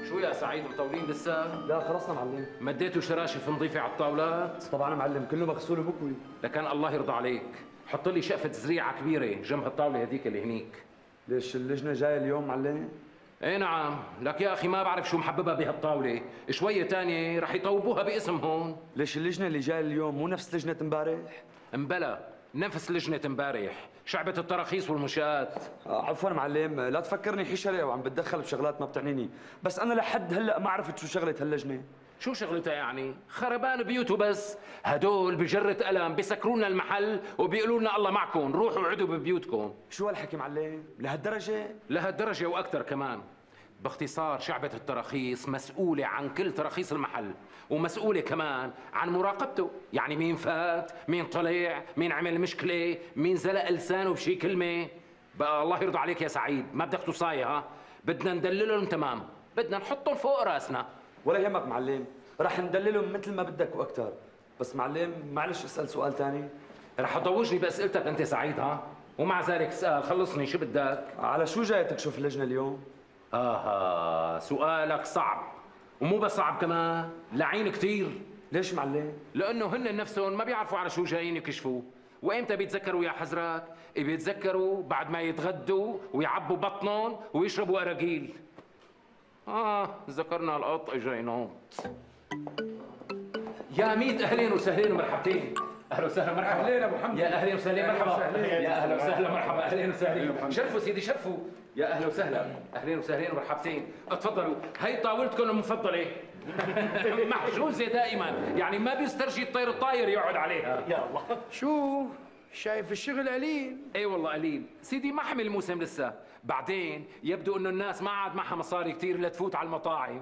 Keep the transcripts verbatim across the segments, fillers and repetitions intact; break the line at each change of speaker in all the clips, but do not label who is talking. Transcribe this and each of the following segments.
شو يا سعيد مطولين لسه؟
لا خلصنا معلم.
مديتوا شراشف نظيفة على الطاولات؟
طبعا معلم كله مغسول وبكوي.
لكان الله يرضى عليك، حط لي شقفة زريعة كبيرة جنب الطاولة هذيك اللي هنيك.
ليش اللجنة جاية اليوم معلم؟
ايه نعم، لك يا اخي ما بعرف شو محببها بهالطاولة، شوية تانية رح يطوبوها باسم هون.
ليش اللجنة اللي جاية اليوم مو نفس لجنة امبارح؟
امبلا، نفس لجنة امبارح، شعبة التراخيص والمنشآت.
آه عفوا معلم، لا تفكرني حشرة وعم بتدخل بشغلات ما بتعنيني، بس أنا لحد هلا ما عرفت شو شغلة هاللجنة.
شو شغلتها يعني؟ خربان بيوته بس، هدول بجرة قلم بيسكرونا المحل وبيقولوا لنا الله معكم، روحوا اقعدوا ببيوتكم.
شو هالحكي معلم؟ لهالدرجة؟
لهالدرجة وأكثر كمان. باختصار شعبة التراخيص مسؤولة عن كل تراخيص المحل، ومسؤولة كمان عن مراقبته، يعني مين فات، مين طلع، مين عمل مشكلة، مين زلق لسانه بشي كلمة. بقى الله يرضى عليك يا سعيد، ما بدك تصاية ها؟ بدنا ندللهم تمام، بدنا نحطهم فوق راسنا.
ولا يهمك معلم، رح ندللهم مثل ما بدك واكثر، بس معلم معلش اسال سؤال ثاني.
رح تضوجني باسئلتك انت سعيد ها؟ ومع ذلك اسال، خلصني شو بدك؟
على شو جاي تكشف اللجنه اليوم؟
اها سؤالك صعب، ومو بس صعب كمان، لعين كثير.
ليش معلم؟
لانه هن نفسهم ما بيعرفوا على شو جايين يكشفوا. وايمتى بيتذكروا يا حزرك؟ بيتذكروا بعد ما يتغدوا ويعبوا بطنهم ويشربوا اراجيل. اه ذكرنا القط اجا ينط. يا ميت اهلين وسهلين ومرحبتين. اهلا وسهلا مرحبا.
اهلين ابو حمد.
يا اهلين وسهلين مرحبا. يا اهلا وسهلا مرحبا. اهلين وسهلين. شرفوا سيدي شرفوا. يا اهلا وسهلا. اهلين وسهلين ومرحبتين. اتفضلوا، هي طاولتكم المفضله. محجوزه دائما، يعني ما بيسترجي الطير الطاير يقعد عليها.
يا الله، شو شايف الشغل قليل؟
اي والله قليل سيدي، ما حمل الموسم لسه، بعدين يبدو انه الناس ما عاد معها مصاري كثير لتفوت على المطاعم.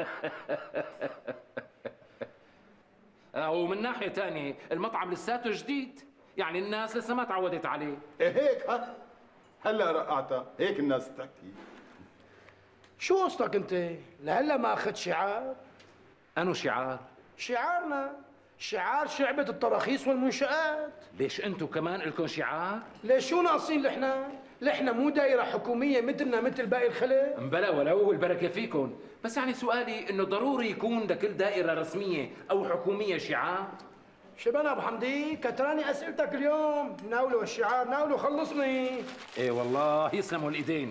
ومن ناحيه ثانيه المطعم لساته جديد، يعني الناس لسه ما تعودت عليه.
إيه هيك ها؟ هلا رقعتها، هيك الناس بتحكي.
شو قصتك انت؟ لهلا ما اخذت شعار؟
انو شعار؟
شعارنا شعار شعبة التراخيص والمنشآت.
ليش انتو كمان لكم شعار؟
ليش شو ناقصين لحنا؟ لحنا مو دائرة حكومية مثلنا مثل باقي الخلق؟
مبلا ولو البركة فيكم، بس يعني سؤالي انه ضروري يكون لكل دائرة رسمية او حكومية شعار؟
شبنا ابو حمدي، كتراني اسئلتك اليوم، ناولوا الشعار ناولوا خلصني.
ايه والله يسلموا الايدين.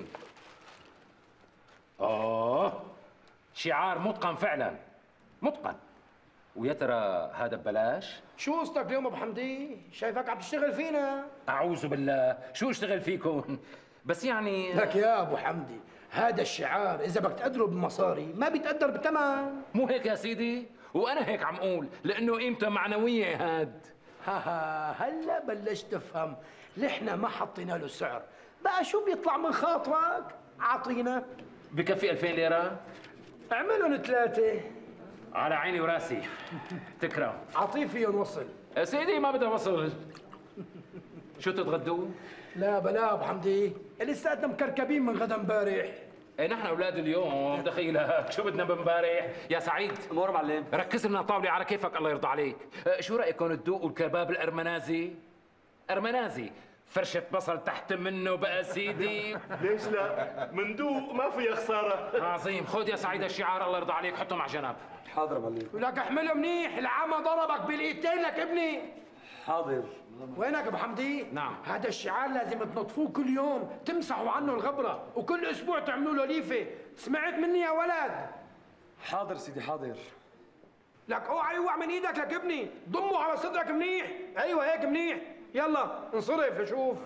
اه شعار متقن فعلا، متقن. ويا ترى هذا ببلاش؟
شو قصتك اليوم ابو حمدي؟ شايفك عم تشتغل فينا.
اعوذ بالله، شو اشتغل فيكم؟ بس يعني
لك يا ابو حمدي، هذا الشعار اذا بدك تقدره بمصاري ما بيتقدر بالثمن.
مو هيك يا سيدي؟ وانا هيك عم اقول، لانه قيمته معنويه هاد.
ها ها هلا بلشت تفهم، نحن ما حطينا له سعر، بقى شو بيطلع من خاطرك؟ اعطينا.
بكفي ألفين ليرة؟
اعملهم ثلاثة.
على عيني وراسي، تكرم.
اعطيه فيهم وصل.
يا سيدي ما بدي وصل. شو تتغدوا؟
لا بلا ابو حمدي، لساتنا مكركبين من غدا امبارح.
ايه نحن اولاد اليوم دخيلك، شو بدنا بامبارح؟ يا سعيد
امور معلم،
ركز لنا طاوله على كيفك الله يرضى عليك. شو رايكم تذوقوا الكباب الارمنازي؟ ارمنازي، فرشة بصل تحت منه بقى سيدي.
ليش لا؟ مندوق ما فيها خسارة.
عظيم، خذ يا سعيد الشعار الله يرضى عليك، حطه مع جنب.
حاضر معلم.
ولك احمله منيح، العمى ضربك بالايدين لك ابني.
حاضر.
وينك ابو حمدي؟
نعم.
هذا الشعار لازم تنظفوه كل يوم، تمسحوا عنه الغبرة، وكل اسبوع تعملوا له ليفة، سمعت مني يا ولد؟
حاضر سيدي حاضر.
لك اوعى يوقع من ايدك لك ابني، ضمه على صدرك منيح، ايوه هيك منيح، يلا انصرف لشوف.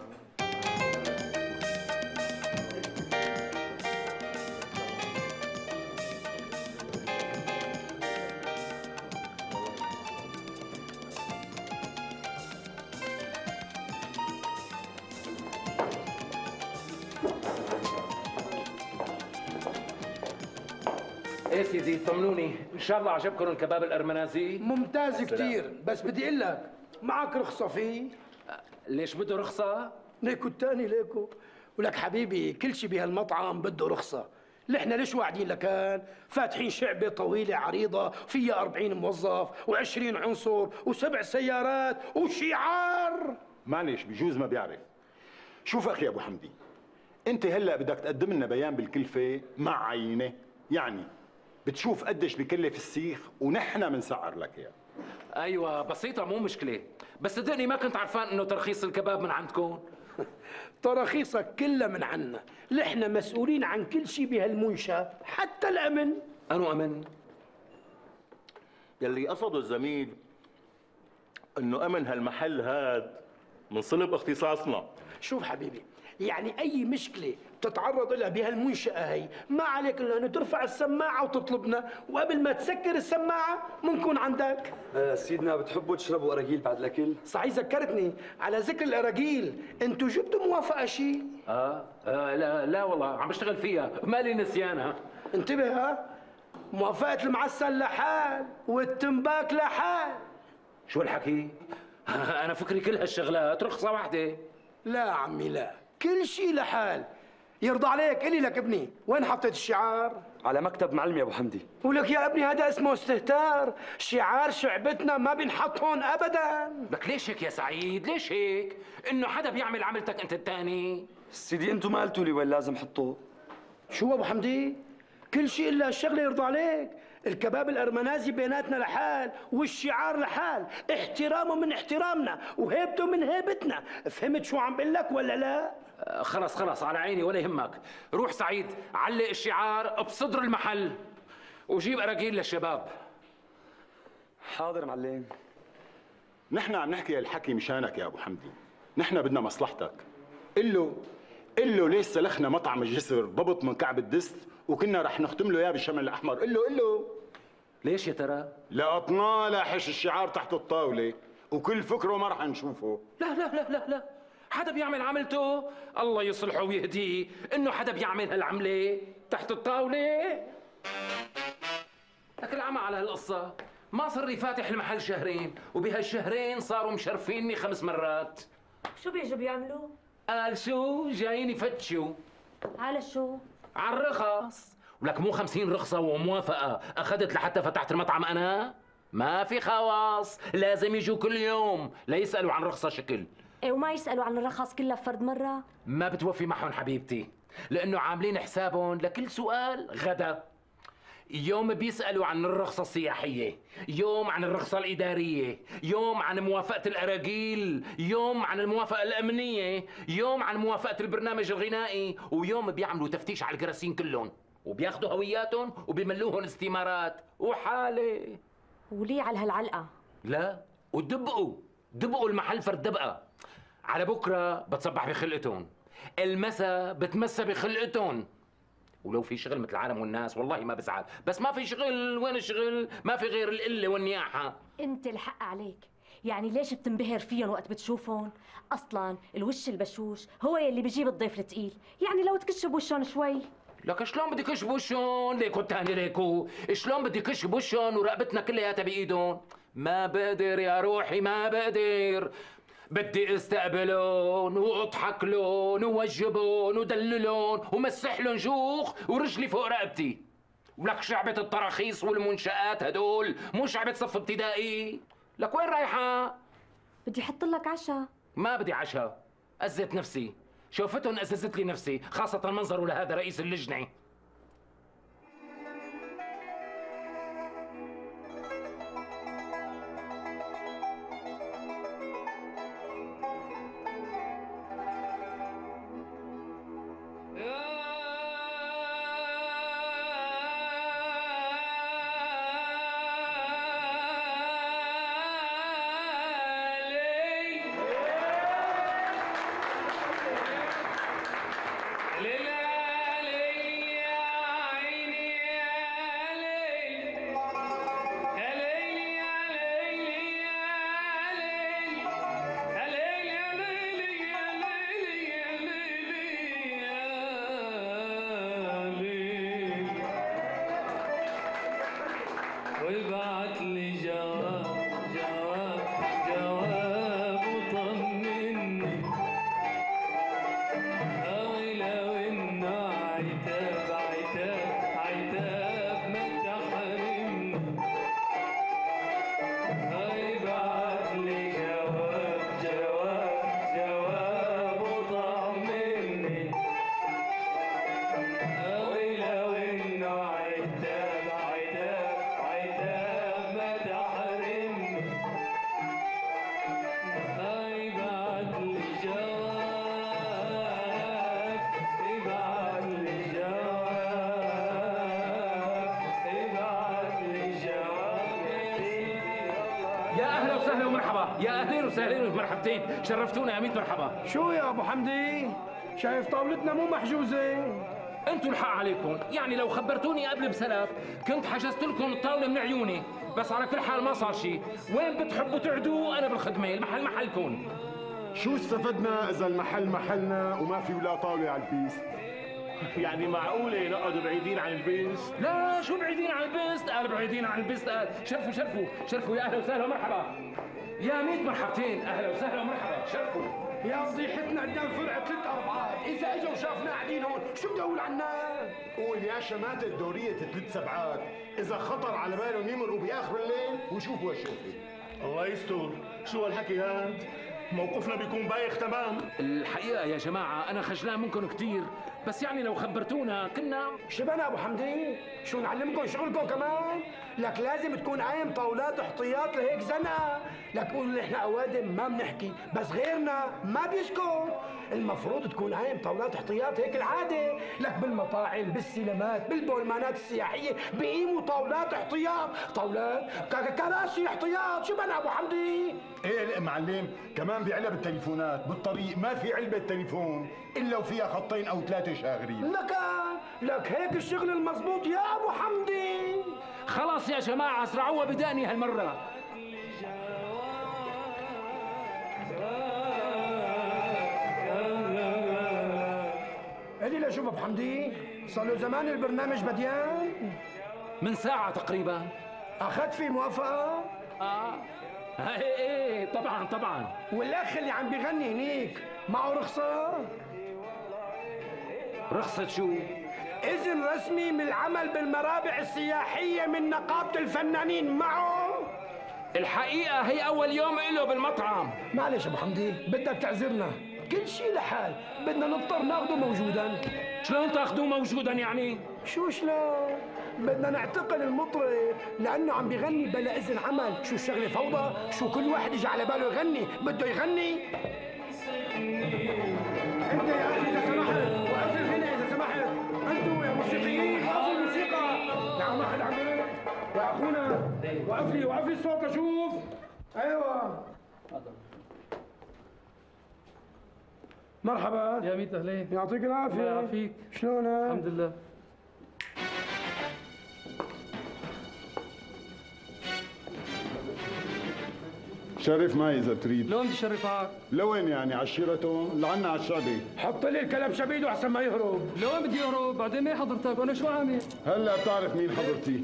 ايه سيدي طمنوني، ان شاء الله عجبكم الكباب الارمنازي؟
ممتاز كثير، بس بدي اقول لك معك رخصة فيه؟
ليش بده رخصة؟
ليكو الثاني ليكو، ولك حبيبي كل شيء بهالمطعم بده رخصة، نحن ليش واعدين لكان؟ فاتحين شعبة طويلة عريضة فيها أربعين موظف وعشرين عنصر وسبع سيارات وشعار.
معلش بجوز ما بيعرف. شوف اخي ابو حمدي، انت هلا بدك تقدم لنا بيان بالكلفه مع عينه، يعني بتشوف قديش بكلف السيخ ونحن بنسعر لك اياه.
ايوه بسيطه مو مشكله، بس صدقني ما كنت عرفان انه ترخيص الكباب من عندكم.
تراخيصك كلها من عنا، نحن مسؤولين عن كل شيء بهالمنشأ حتى الأمن.
أنو أمن؟
يلي قصده الزميل انه امن هالمحل هاد من صلب اختصاصنا.
شوف حبيبي، يعني أي مشكلة بتتعرض لها بهالمنشأة هي ما عليك إلا أنه ترفع السماعة وتطلبنا، وقبل ما تسكر السماعة بنكون عندك.
آه سيدنا بتحبوا تشربوا أراجيل بعد الأكل؟
صحيح ذكرتني، على ذكر الأراجيل، أنتوا جبتوا موافقة شيء؟
آه, آه لا لا والله عم بشتغل فيها، مالي نسيانها.
انتبه ها، موافقة المعسل لحال والتنباك لحال.
شو الحكي؟ أنا فكري كل هالشغلات رخصة واحدة.
لا عمي لا، كل شيء لحال. يرضى عليك، إلي لك ابني، وين حطيت الشعار؟
على مكتب معلم يا أبو حمدي.
ولك يا ابني هذا اسمه استهتار، شعار شعبتنا ما بينحط هون أبداً.
لك ليش هيك يا سعيد؟ ليش هيك؟ إنه حدا بيعمل عملتك أنت الثاني؟
سيدي أنتوا ما قلتوا لي وين لازم حطوه.
شو أبو حمدي؟ كل شيء إلا الشغلة يرضى عليك. الكباب الأرمنازي بيناتنا لحال، والشعار لحال، احترامه من احترامنا وهيبته من هيبتنا. فهمت شو عم بقول لك ولا لا؟
آه خلص خلص على عيني ولا يهمك. روح سعيد علق الشعار بصدر المحل وجيب أراجيل للشباب.
حاضر معلم.
نحن عم نحكي الحكي مشانك يا ابو حمدي، نحن بدنا مصلحتك. قل له قل له ليش سلخنا مطعم الجسر ضبط من كعب الدست وكنا رح نختم له اياه بالشمل الاحمر. قل له قل له
ليش يا ترى؟
لقطناه لاحش الشعار تحت الطاوله وكل فكره ما رح نشوفه.
لا لا لا لا لا، حدا بيعمل عملته الله يصلحه ويهديه، انه حدا بيعمل هالعمله تحت الطاوله. لك العمى على هالقصه، ما صار لي فاتح المحل شهرين وبهالشهرين صاروا مشرفيني خمس مرات.
شو بيجوا بيعملوا؟
قال شو جايين يفتشوا
على شو؟
على الرخص. ولك مو خمسين رخصة وموافقة أخذت لحتى فتحت المطعم أنا؟ ما في خواص، لازم يجوا كل يوم ليسألوا عن رخصة شكل.
ايه وما يسألوا عن الرخص كلها فرد مرة؟
ما بتوفي معهم حبيبتي، لأنه عاملين حسابهم لكل سؤال غدا. يوم بيسألوا عن الرخصة السياحية، يوم عن الرخصة الإدارية، يوم عن موافقة الأراجيل، يوم عن الموافقة الأمنية، يوم عن موافقة البرنامج الغنائي، ويوم بيعملوا تفتيش على الكراسين كلهم وبياخذوا هوياتهم وبيملوهم استمارات وحالة.
وليه على هالعلقة؟
لا ودبقوا دبقوا المحل فرد دبقة. على بكرة بتصبح بخلقتهم، المسا بتمسى بخلقتهم. ولو في شغل مثل العالم والناس والله ما بزعل، بس ما في شغل. وين الشغل؟ ما في غير القلة والنياحة.
انت الحق عليك، يعني ليش بتنبهر فيهم وقت بتشوفهم؟ اصلا الوش البشوش هو يلي بيجيب الضيف الثقيل، يعني لو تكشف وشهم شوي.
لك شلون بدي كشف وشهم؟ ليكو تاني ليكو، شلون بدي كشف وشهم ورقبتنا كلياتها بايدهم؟ ما بقدر يا روحي ما بقدر. بدي استقبلون واضحك لون ووجبون ودللون ومسح لهم جوخ ورجلي فوق رقبتي. ولك شعبة التراخيص والمنشآت هدول مو شعبة صف ابتدائي. لك وين رايحة؟
بدي احط لك عشاء.
ما بدي عشاء، أزت نفسي، شوفتهم أززت لي نفسي، خاصة منظره لهذا رئيس اللجنة.
وابعت لي جواب جواب جواب وطمني، أوي لو إنه عتاب عتاب عتاب ما تحرمني. ابعت لي جواب جواب جواب وطمني، أوي لو إنه عتاب عتاب
يا اهلا وسهلا ومرحبا، يا اهلين وسهلين ومرحبتين، شرفتونا يا ميت مرحبا.
شو يا ابو حمدي؟ شايف طاولتنا مو محجوزه؟
انتوا الحق عليكم، يعني لو خبرتوني قبل بسلف كنت حجزت لكم الطاوله من عيوني، بس على كل حال ما صار شيء، وين بتحبوا تقعدوا انا بالخدمه، المحل محلكم.
شو استفدنا اذا المحل محلنا وما في ولا طاوله على البيست؟
يعني معقولة نقعدوا بعيدين عن البيست؟
لا شو بعيدين عن البيست؟ قال بعيدين عن البيست، قال شرفوا شرفوا شرفوا، يا اهلا وسهلا ومرحبا. يا ميت مرحبتين، اهلا وسهلا ومرحبا، شرفوا.
يا فضيحتنا قدام فرع ثلاث اربعات، اذا اجوا وشافنا قاعدين هون شو بدي اقول عنا؟
قول يا شماتة دورية ثلاث سبعات، إذا خطر على بالهم يمروا بآخر الليل ويشوفوا هالشوفة.
الله يستر، شو هالحكي هاد؟ موقفنا بيكون بايخ تمام.
الحقيقه يا جماعه انا خجلان منكم كثير، بس يعني لو خبرتونا كنا.
شبنا ابو حمدي، شو نعلمكم شغلكم كمان؟ لك لازم تكون قايم طاولات احتياط لهيك زنقه، لك قول نحن اوادم ما بنحكي، بس غيرنا ما بيسكت، المفروض تكون قايم طاولات احتياط هيك العاده، لك بالمطاعم، بالسينمات، بالبولمانات السياحيه بيقيموا طاولات احتياط، طاولات ك- كراسي احتياط، شو بنا ابو حمدي؟
ايه لا معلم، كمان بعلب التليفونات بالطريق ما في علبة تليفون إلا وفيها خطين أو ثلاثة شاغرين.
لك لك هيك الشغل المزبوط يا ابو حمدي.
خلاص يا جماعه اسرعوها بداني هالمره.
اللي لا شوف ابو حمدي، صار له زمان البرنامج بديان،
من ساعه تقريبا.
اخذت فيه موافقه؟
اه ايه ايه طبعا طبعا.
والاخ اللي عم بيغني هنيك معه رخصه؟
رخصه شو؟
اذن رسمي من العمل بالمرابع السياحيه من نقابه الفنانين معه؟
الحقيقه هي اول يوم له بالمطعم.
معلش ابو حمدي بدك تعذرنا، كل شيء لحال، بدنا نضطر ناخده موجودا.
شلون تاخذوه موجودا يعني؟
شو شلون؟ بدنا نعتقل المطرب لانه عم بيغني بلا اذن عمل، شو الشغله فوضى؟ شو كل واحد يجي على باله يغني بده يغني؟ انت يا اخي اذا سمحت وقفل هنا اذا سمحت، انتوا يا موسيقيين وقفوا الموسيقى. يا عم احد عم بيرد يا اخونا، وقف لي وقف لي الصوت اشوف. ايوه مرحبا
يا ميت اهلين.
يعطيك العافيه.
الله يعافيك.
شلونك؟
الحمد لله.
شرف معي إذا تريد.
لون بدي شرفك؟
لوين يعني عشيرتهم؟ لعنا على الشعبي.
حط لي الكلام شبيده احسن ما يهرب.
لون بدي اهرب؟ بعدين مين حضرتك وانا شو عامل؟
هلا بتعرف مين حضرتي.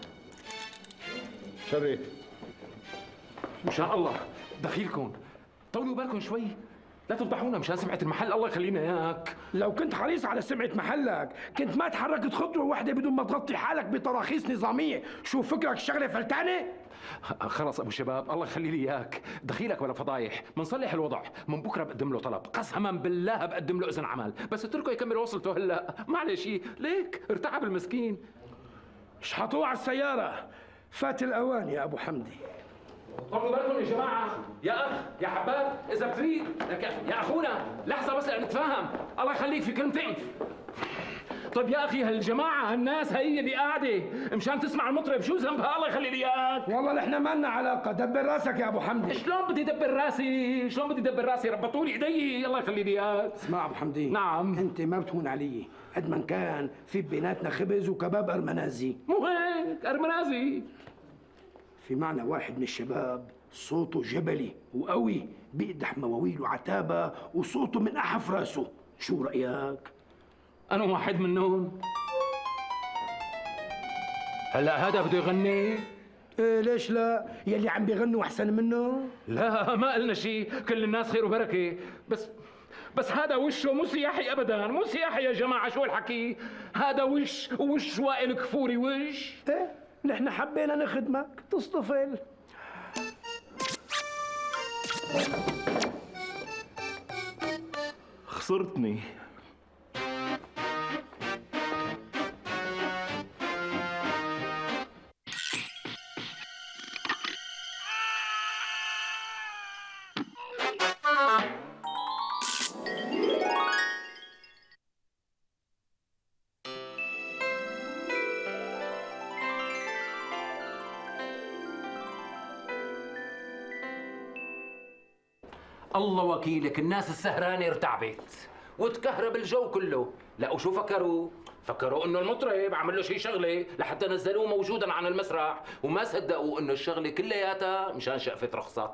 شرف.
ان شاء الله دخيلكم، طولوا بالكم شوي، لا تفضحونا مشان سمعة المحل، الله يخلينا اياك.
لو كنت حريص على سمعة محلك كنت ما تحركت خطوة واحدة بدون ما تغطي حالك بتراخيص نظامية، شو فكرك الشغلة فلتانة؟
خلص ابو شباب الله يخلي لي اياك، دخيلك ولا فضايح، بنصلح الوضع، من بكره بقدم له طلب، قسما بالله بقدم له اذن عمل، بس اتركه يكمل وصلته هلا، معلش ليك ارتعب المسكين.
شحطوه على السيارة، فات الأوان يا أبو حمدي.
طولوا بالكم يا جماعة، يا أخ يا حباب إذا بتريد لك يا أخونا لحظة بس نتفاهم، الله يخليك في كلمتين. طيب يا أخي هالجماعة هالناس هي اللي قاعدة مشان تسمع المطرب، شو ذنبها الله يخلي لي إياك؟
والله نحن ما لنا علاقة، دبر راسك يا أبو حمدي.
شلون بدي دبر راسي؟ شلون بدي دبر راسي؟ ربطوا لي إيدي الله يخلي لي إياك.
اسمع أبو حمدي،
نعم.
أنت ما بتهون علي، قد ما كان في بيناتنا خبز وكباب أرمنازي.
مو هيك أرمنازي.
في معنا واحد من الشباب صوته جبلي وقوي، بيقدح مواويل وعتابة وصوته من أحف راسه، شو رأيك؟
أنا واحد منهم. هلا هذا بده يغني؟
إيه ليش لا؟ يلي عم بيغنوا أحسن منه؟
لا ما قلنا شيء، كل الناس خير وبركة، بس بس هذا وشه مو سياحي ابدا، مو سياحي يا جماعه، شو الحكي؟ هذا وش وش وائل كفوري وش؟
ايه نحن حبينا نخدمك تصطفل.
خسرتني.
الله وكيلك الناس السهرانه ارتعبت وتكهرب الجو كله. لا وشو فكروا؟ فكروا انه المطرب عمل له شي شغله لحتى نزلوه موجودا عن المسرح، وما صدقوا انه الشغله كلياتها مشان شقفه رخصه.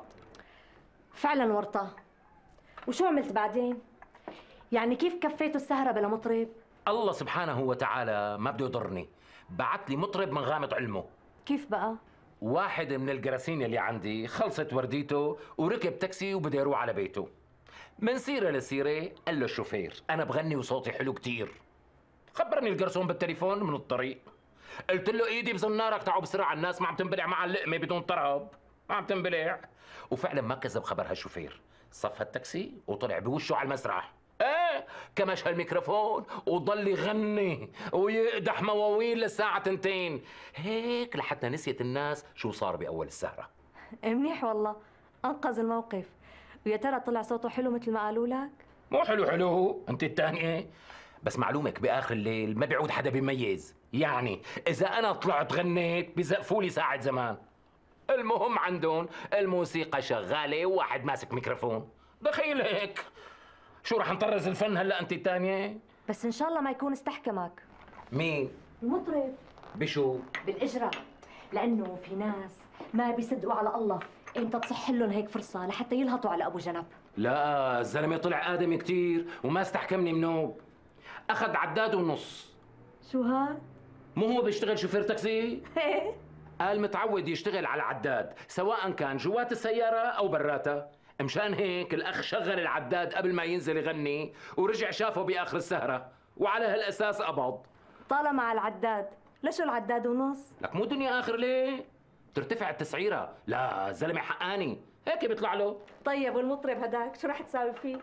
فعلا ورطة. وشو عملت بعدين؟ يعني كيف كفيتوا السهرة بلا مطرب؟
الله سبحانه وتعالى ما بده يضرني، بعت لي مطرب من غامض علمه.
كيف بقى؟
واحد من الجراسين اللي عندي خلصت ورديته وركب تاكسي وبده يروح على بيته. من سيرة لسيرة قال له الشوفير أنا بغني وصوتي حلو كتير. خبرني الجرسون بالتليفون من الطريق. قلت له ايدي بزنارك تعوا بسرعة، الناس ما عم تنبلع مع اللقمة بدون طرب، ما عم تنبلع. وفعلا ما كذب خبرها الشوفير، صفى التاكسي وطلع بوشه على المسرح. ايه كمش هالميكروفون وضل يغني ويقدح مواويل للساعة تنتين هيك لحتى نسيت الناس شو صار بأول السهرة.
منيح والله، أنقذ الموقف. ويا ترى طلع صوته حلو مثل ما قالوا لك؟
مو حلو حلو انت الثانية، بس معلومك بآخر الليل ما بيعود حدا بيميز. يعني إذا أنا طلعت غنيت بزقفوا لي ساعة زمان. المهم عندهم الموسيقى شغالة وواحد ماسك ميكروفون. دخيل هيك شو رح نطرز الفن هلا انت الثانية؟
بس إن شاء الله ما يكون استحكمك.
مين؟
المطرب.
بشو؟
بالإجرة، لأنه في ناس ما بيصدقوا على الله إمتى تصح لهم هيك فرصة لحتى يلهطوا على أبو جنب.
لا الزلمة طلع آدمي كتير وما استحكمني منوب. أخذ عداد ونص.
شو هاد؟
مو هو بيشتغل شوفير تاكسي؟ قال متعود يشتغل على العداد سواء كان جوات السيارة أو براتها. مشان هيك الأخ شغل العداد قبل ما ينزل يغني ورجع شافه بآخر السهرة وعلى هالأساس قبض.
طالما على العداد، ليش العداد ونص؟
لك مو دنيا آخر ليه؟ ترتفع التسعيرة. لا الزلمة حقاني هيك بيطلع له.
طيب والمطرب هداك شو رح تساوي فيه؟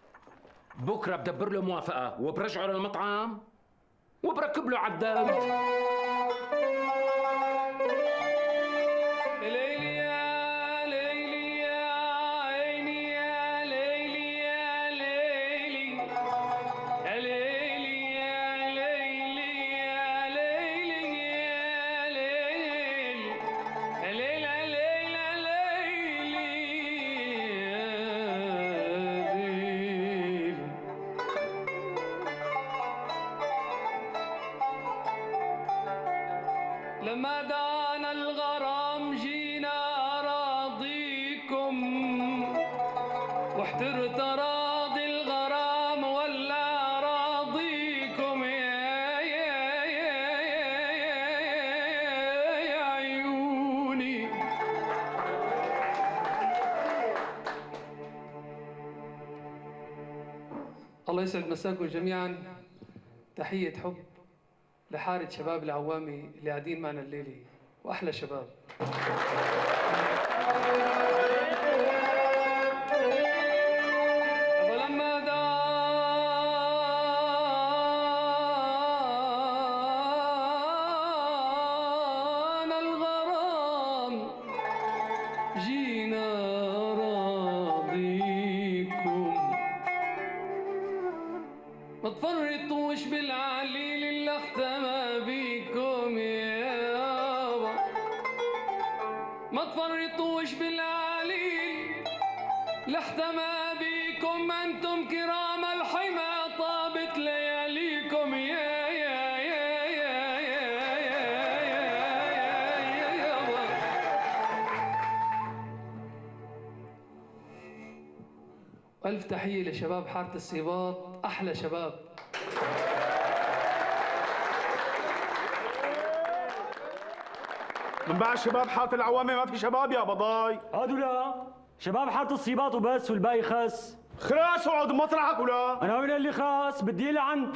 بكرة بدبر له موافقة وبرجعه للمطعم وبركب له عداد.
لما دانا الغرام جينا راضيكم واحترت راضي الغرام ولا راضيكم يا يا يا يا يا عيوني. الله يسعد مساكم جميعا. تحية حب لحارة شباب العوامي اللي قاعدين معنا الليلة، وأحلى شباب. ولما دانا الغرام جينا راضيكم ما تفرطوش بالعليل اللي اختمى بيكم يابا، ما تفرطوش بالعليل اللي اختمى بيكم، انتم كرام الحمى طابت لياليكم يا يا يا يا يا يا يا يابا. ألف تحية لشباب حارة السيباط، أحلى شباب.
من بعد شباب حاره العوامي ما في شباب يا بضاي.
هادو لا شباب حاره الصيباط وبس والباقي خس.
خلاص اقعد مطرحك ولا؟
انا من اللي خاص بدي يلعن.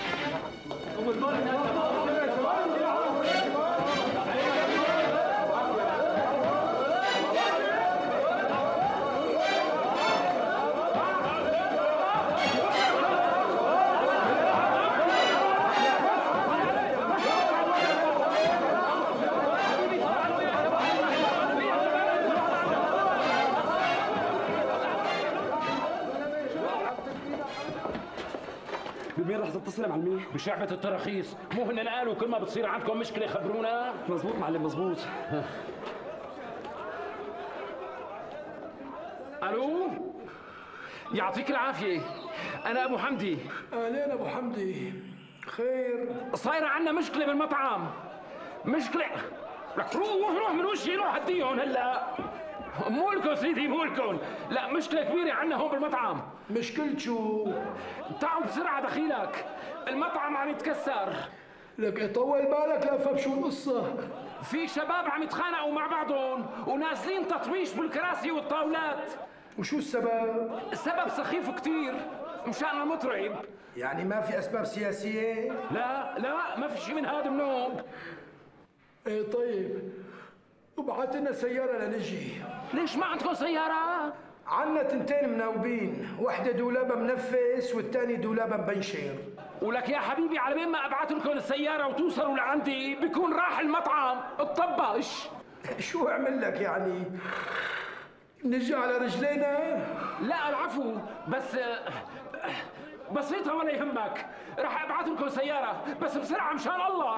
بمين رح تتصل يا معلمي؟
بشعبة التراخيص. مو هن قالوا كل ما بتصير عندكم مشكلة خبرونا؟
مزبوط معلم مزبوط.
الو يعطيك العافيه. انا ابو حمدي.
اهلين ابو حمدي. خير؟
صايره عنا مشكله بالمطعم. مشكله. لك روح روح من وشي، روح هديهم هلا. مو لكم سيدي، مو لكم. لا مشكله كبيره عنا هون بالمطعم.
مشكلة شو؟
تعالوا بسرعه دخيلك، المطعم عم يتكسر.
لك طول بالك لا افهم شو القصة.
في شباب عم يتخانقوا مع بعضهم ونازلين تطويش بالكراسي والطاولات.
وشو السبب؟
السبب سخيف كتير مشان المطرب.
يعني ما في اسباب سياسية؟
لا لا ما في شيء من هذا منهم.
ايه طيب، وبعت لنا سيارة لنجي.
ليش ما عندكم سيارة؟
عنا تنتين مناوبين، واحدة دولابها منفس والثاني دولابها مبنشر.
ولك يا حبيبي على بين ما ابعت لكم السيارة وتوصلوا لعندي بيكون راح المطعم اتطبش.
شو اعمل لك يعني؟ نجي على رجلينا؟
لا العفو، بس بسيطة ولا يهمك، راح ابعت لكم سيارة بس بسرعة مشان الله.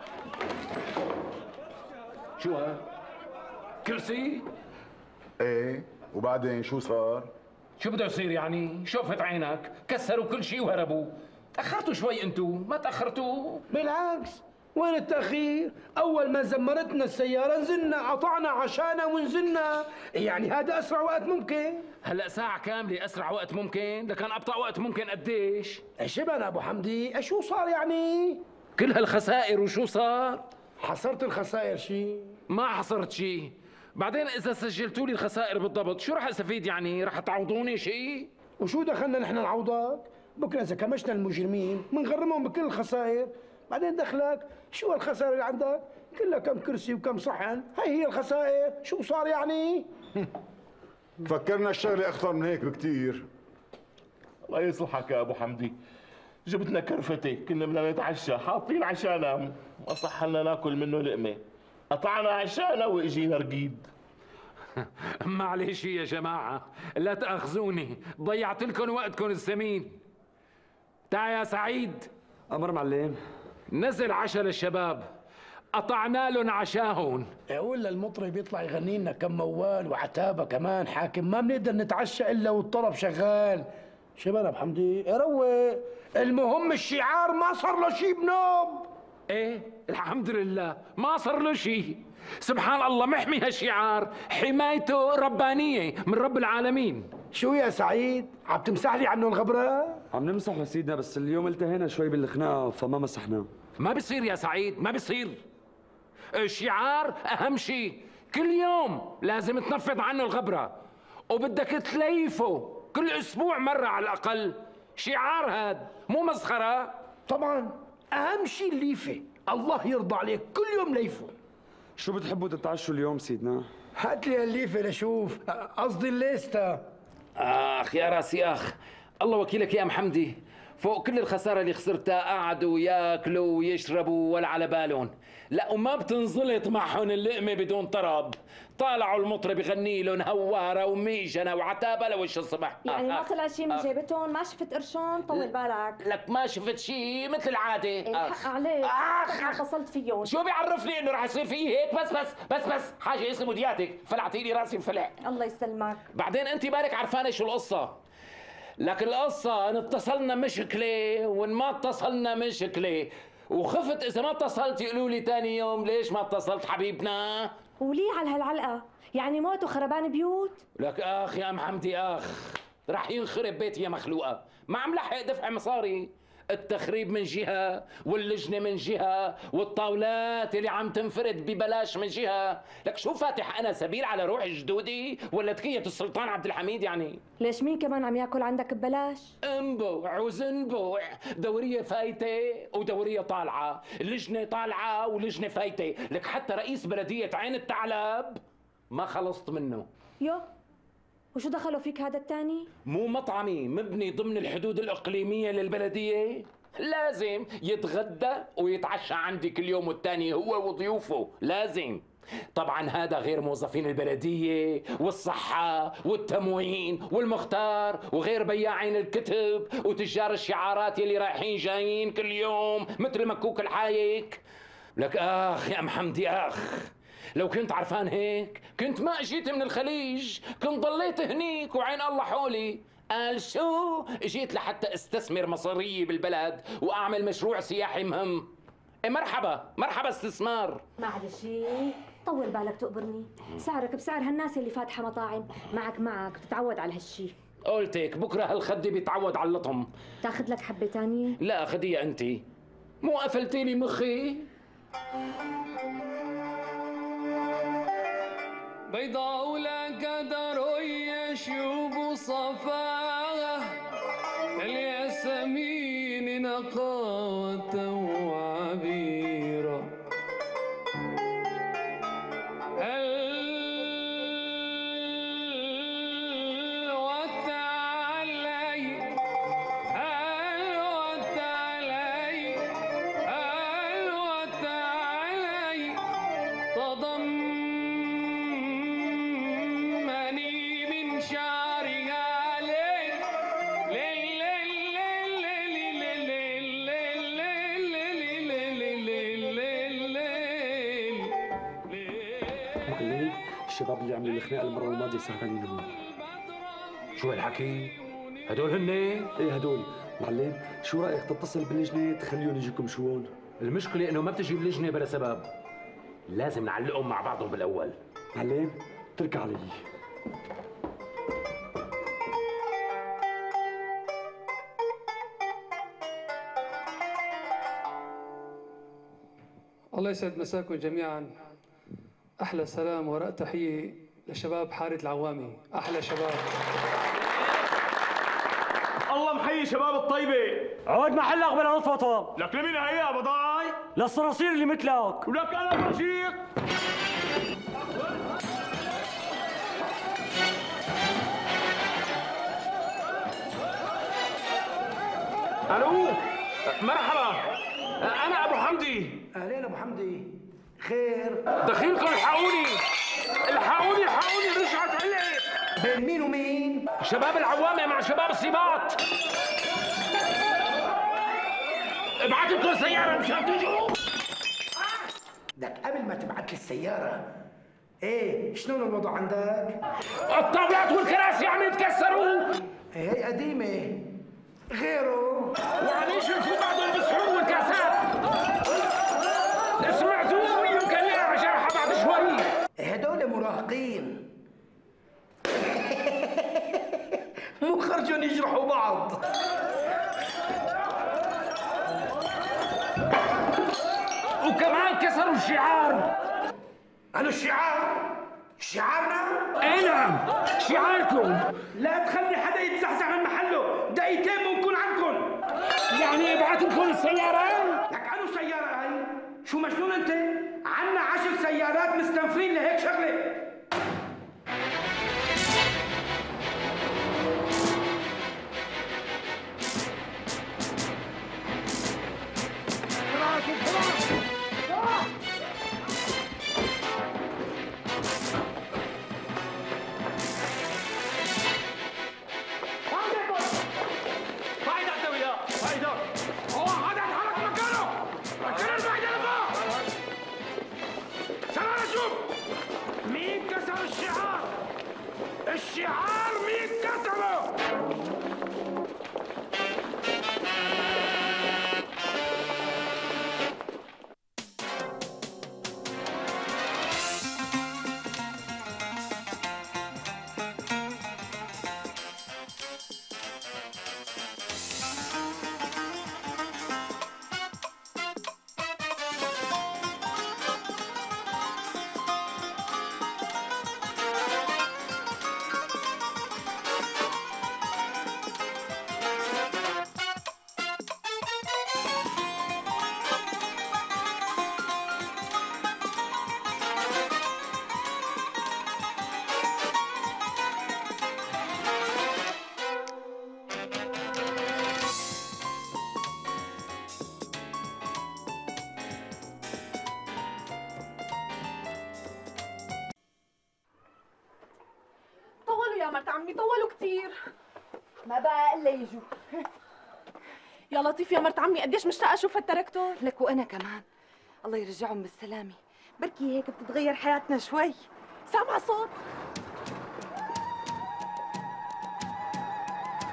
شو ها؟ كرسي؟
ايه وبعدين شو صار؟
شو بده يصير يعني؟ شوفت عينك، كسروا كل شيء وهربوا. تأخرتوا شوي انتو، ما تأخرتوا؟
بالعكس، وين التأخير؟ أول ما زمرتنا السيارة نزلنا، قطعنا عشانا ونزلنا، يعني هذا أسرع وقت ممكن.
هلا ساعة كاملة أسرع وقت ممكن، لكن أبطأ وقت ممكن قديش؟
شبنا أبو حمدي، شو صار يعني؟
كل هالخسائر وشو صار؟
حصرت الخسائر شيء؟
ما حصرت شيء. بعدين إذا سجلتوا لي الخسائر بالضبط شو رح أستفيد يعني؟ رح تعوضوني شيء؟
وشو دخلنا نحن نعوضك؟ بكره إذا كمشنا المجرمين بنغرمهم بكل الخسائر، بعدين دخلك شو الخسائر اللي عندك؟ كلها كم كرسي وكم صحن، هي هي الخسائر، شو صار يعني؟
فكرنا الشغلة أخطر من هيك بكتير.
الله يصلحك يا ابو حمدي، جبتنا كرفتي كنا بدنا نتعشى حاطين عشانا، ما صح لنا ناكل منه لقمه، قطعنا عشانا واجينا رقيد.
معلش يا جماعة لا تأخذوني، ضيعت لكم وقتكم الثمين. تعا يا سعيد.
أمر معلم.
نزل عشاء للشباب، قطعنا لهم عشاهن.
ولا المطرب يطلع يغني لنا كم موال وعتابه كمان حاكم، ما بنقدر نتعشى الا والطرب شغال. شباب حمدي روق، المهم الشعار ما صار له شيء بنوب.
ايه الحمد لله ما صار له شيء، سبحان الله محمي هالشعار، حمايته ربانية من رب العالمين.
شو يا سعيد؟ عم تمسح لي عنه الغبرة؟
عم نمسح يا سيدنا، بس اليوم التهينا شوي بالخناقة فما مسحناه.
ما بصير يا سعيد، ما بصير. الشعار أهم شيء، كل يوم لازم تنفض عنه الغبرة، وبدك تليفه كل أسبوع مرة على الأقل. شعار هاد مو مسخرة.
طبعا أهم شيء الليفة، الله يرضى عليك كل يوم ليفه.
شو بتحبوا تتعشوا اليوم سيدنا؟
هات لي الليفة لشوف، قصدي الليستة.
آخ يا راسي آخ، الله وكيلك يا محمدي، فوق كل الخسارة اللي خسرتها قعدوا ياكلوا ويشربوا ولا على بالهم. لا وما بتنزلط معهم اللقمة بدون طرب. طالعوا المطرب يغني لهم هوارة وميجنة وعتابة لوش الصبح.
يعني ما طلع شيء من جيبتهم؟ ما شفت قرشون؟ طول بالك.
لك ما شفت شيء مثل العادة.
الحق عليك، ما اتصلت فيهم.
شو بيعرفني انه رح يصير في هيك؟ بس بس بس بس حاجة يسلموا دياتك، فلعتي لي راسي انفلع.
الله يسلمك.
بعدين انت بالك عرفانة شو القصة. لك القصة ان اتصلنا مشكلة وان ما اتصلنا مشكلة، وخفت اذا ما اتصلت يقولوا لي ثاني يوم ليش ما اتصلت حبيبنا.
وليه على هالعلقة؟ يعني موت وخربان بيوت؟
لك اخ يا محمدي اخ، رح ينخرب بيتي يا مخلوقة، ما عم لحق دفع مصاري. التخريب من جهة واللجنة من جهة والطاولات اللي عم تنفرد ببلاش من جهة. لك شو فاتح أنا سبيل على روح جدودي ولا تكية السلطان عبد الحميد يعني؟
ليش مين كمان عم ياكل عندك ببلاش؟
انبوع وزنبوع، دورية فايتة ودورية طالعة، لجنة طالعة ولجنة فايتة. لك حتى رئيس بلدية عين الثعلب ما خلصت منه.
يو وشو دخلوا فيك هذا الثاني؟
مو مطعمي مبني ضمن الحدود الإقليمية للبلدية، لازم يتغدى ويتعشى عندي كل يوم والتاني هو وضيوفه، لازم. طبعا هذا غير موظفين البلدية والصحة والتموين والمختار، وغير بياعين الكتب وتجار الشعارات يلي رايحين جايين كل يوم مثل مكوك الحايك. لك آخ يا محمدي آخ، لو كنت عرفان هيك كنت ما اجيت من الخليج، كنت ضليت هنيك وعين الله حولي. قال شو؟ جيت لحتى استثمر مصاريي بالبلد واعمل مشروع سياحي مهم. إيه مرحبا مرحبا استثمار.
معلش طول بالك تقبرني، سعرك بسعر هالناس اللي فاتحه مطاعم، معك معك تتعود على هالشي.
قلتك بكره هالخدي بيتعود على اللطم.
تاخذ لك حبه تانية؟
لا خديها انت، مو قفلتي لي مخي؟
بيضاء لك درو يشوب صفاه الياسمين نقاوة وعبيرة الوت علي الوت علي الوت علي تضم
الشباب اللي عملوا الخناقه المره الماضيه سهرانين هون.
شو هالحكي؟ هدول هن؟
ايه هدول. معلم شو رايك تتصل باللجنه تخليهم يجيكم شو هون؟
المشكله انه ما بتجي اللجنه بلا سبب، لازم نعلقهم مع بعضهم بالاول.
معلم اترك علي.
الله يسعد مساكم جميعا. أحلى سلام وراء تحية لشباب حارة العوامي، أحلى شباب.
الله محيي شباب الطيبة.
عود محلك بلا نطفطة.
لك لمين هي يا بضاي؟
للصراصير اللي مثلك.
ولك أنا برشيق.
الو مرحبا، انا ابو حمدي.
اهلين ابو حمدي، خير؟
دخيلكم الحقوني الحقوني الحقوني، رجعت علقت.
بين مين ومين؟
شباب العوامة مع شباب السيباط. ابعت لكم سيارة مشان تجوا.
لك قبل ما تبعت لي السيارة، ايه شلون الوضع عندك؟
الطاولات والكراسي عم يتكسروا.
هي قديمة، غيره
وعم يشرفوا بعضهم بالصحون والكاسات. سمعتوا؟ يمكن يقع جرحى بعد شوي.
هدول مراهقين مو خرجون يجرحوا بعض.
وكمان كسروا الشعار.
قالوا الشعار؟ شعارنا؟
اي نعم شعاركم.
لا تخلي حدا يتزحزح من محله، دقيقتين بنكون عندكم.
يعني ابعت لكم السيارة؟
لك عنو سيارة هاي؟ شو مجنون انت؟ عنا عشر سيارات مستنفرين لهيك شغلة.
الشعار مين كسره؟
يا مرت عمي طولوا كثير.
ما بقى الا يجوا.
يا لطيف يا مرت عمي قديش مشتاقه اشوف هالتراكتور.
لك وانا كمان. الله يرجعهم بالسلامه. بركي هيك بتتغير حياتنا شوي.
سامعه صوت.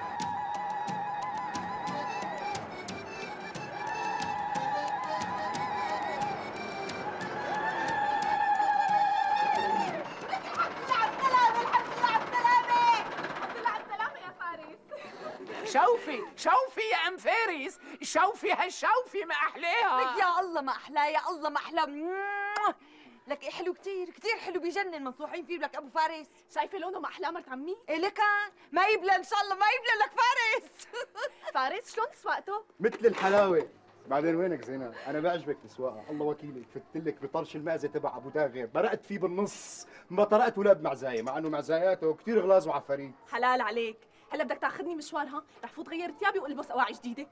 شوفي شوفي يا ام فارس، شوفي هالشوفي ما احلاها.
لك يا الله ما احلاه، يا الله ما احلاه. لك إيه حلو كثير كثير حلو، بجنن، منصوحين فيه. لك ابو فارس
شايفه لونه ما احلى مرت عمي؟
إيه لكان ما يبلى ان شاء الله، ما يبلى لك فارس.
فارس شلون تسوقته؟
مثل الحلاوه. بعدين وينك زينب؟ انا بعجبك السواقه، الله وكيلك فتلك بطرش المعزه تبع ابو داغر، برقت فيه بالنص، ما طرقت ولا بمعزايه، مع انه معزاياته كثير غلاظ وعفاريت.
حلال عليك، هلا بدك تاخذني مشوارها، رح فوت غير ثيابي والبس اواعي جديده.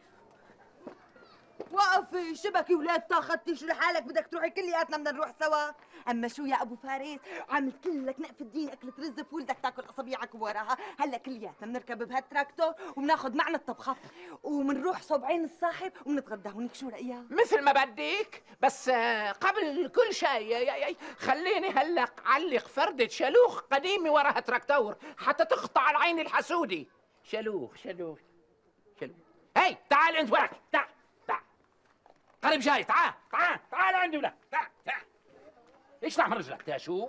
وقفي شبكي ولاد طاختي، شو لحالك بدك تروحي كلياتنا بدنا نروح سوا. اما شو يا ابو فارس، عملت لك نقف الدين اكلة رز فول بدك تاكل اصابيعك وراها. هلا كلياتنا بنركب بهالتراكتور وبناخذ معنا الطبخه وبنروح صوب عين الصاحب وبنتغدى هونيك، شو رايك؟
مثل ما بدك، بس قبل كل شيء خليني هلا اعلق فردة شلوخ قديمة وراها تراكتور حتى تقطع العين الحسودي. شلوخ شلوخ شلوخ. هي تعال انت وراك، تعال تعال قريب جاي، تعال تعال تعال عندي ولا تعال تعال. اشلح من رجلك تشوف.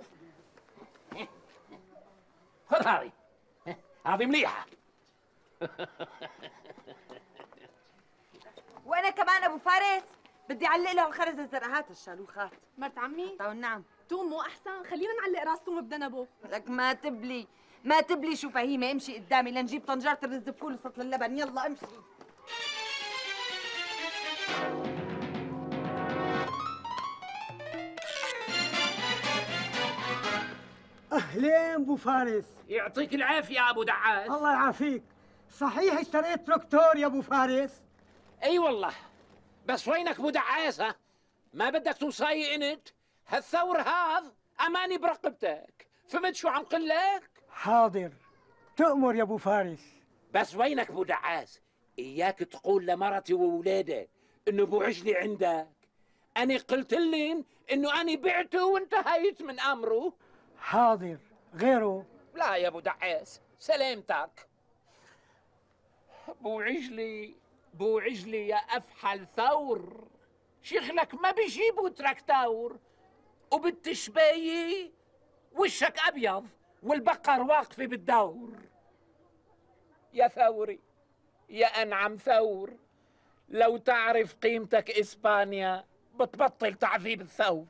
خذ هذه، هذه مليحة.
وانا كمان ابو فارس بدي اعلق له الخرز الزرقاء. هات الشالوخات.
مرت عمي
طيب نعم.
توم مو احسن؟ خلينا نعلق راس توم بدنبو.
لك ما تبلي ما تبلي. شو فهيمه، امشي قدامي لنجيب طنجره الرز بفول وسطل اللبن. يلا امشي.
اهلين ابو فارس.
يعطيك العافية يا ابو دعاس.
الله يعافيك. صحيح اشتريت تراكتور يا ابو فارس؟
اي والله، بس وينك ابو دعاس؟ ها ما بدك توصاي انت؟ هالثور هذا اماني برقبتك، فهمت شو عم قل لك؟
حاضر، تؤمر يا ابو فارس.
بس وينك ابو دعاس؟ اياك تقول لمرتي وولادي انه ابو عجلي عندك. انا قلت لهم انه انا بعته وانتهيت من امره.
حاضر، غيره؟
لا يا ابو دعاس، سلامتك. ابو عجلي ابو عجلي يا افحل ثور، شغلك ما بيجيبوا تراكتور وبالتشباية وشك ابيض والبقر واقفه بالدور. يا ثوري يا انعم ثور، لو تعرف قيمتك اسبانيا بتبطل تعذيب الثور.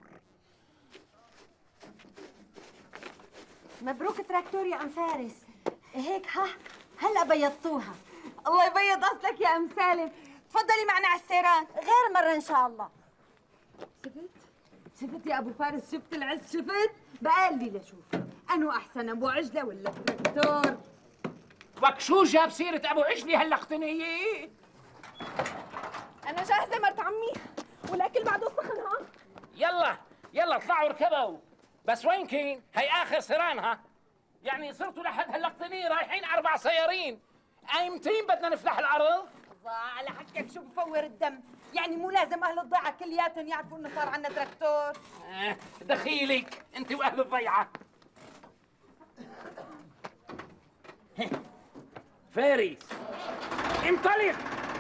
مبروك تراكتور يا ام فارس. هيك ها هلا بيضتوها. الله يبيض اصلك يا ام سالم. تفضلي معنا على السيران غير مره ان شاء الله. شفت شفت يا ابو فارس، شفت العز، شفت بقال لي لشوف انو احسن، ابو عجله ولا تراكتور؟
وك شو جاب سيره ابو عجلي هاللقطنيه؟
انا جاهزه مرت عمي، والاكل بعده سخن. ها
يلا يلا اطلعوا اركبوا. بس وين كين؟ هي اخر سيرانها. يعني صرتوا لحد هاللقطنيه رايحين اربع سيارين. ايمتين بدنا نفتح الارض؟
الله على حكك، شو بفور الدم؟ يعني مو لازم اهل الضيعه كلياتهم يعرفوا انه صار عندنا تراكتور؟
آه دخيلك انت واهل الضيعه. فارس انطلق.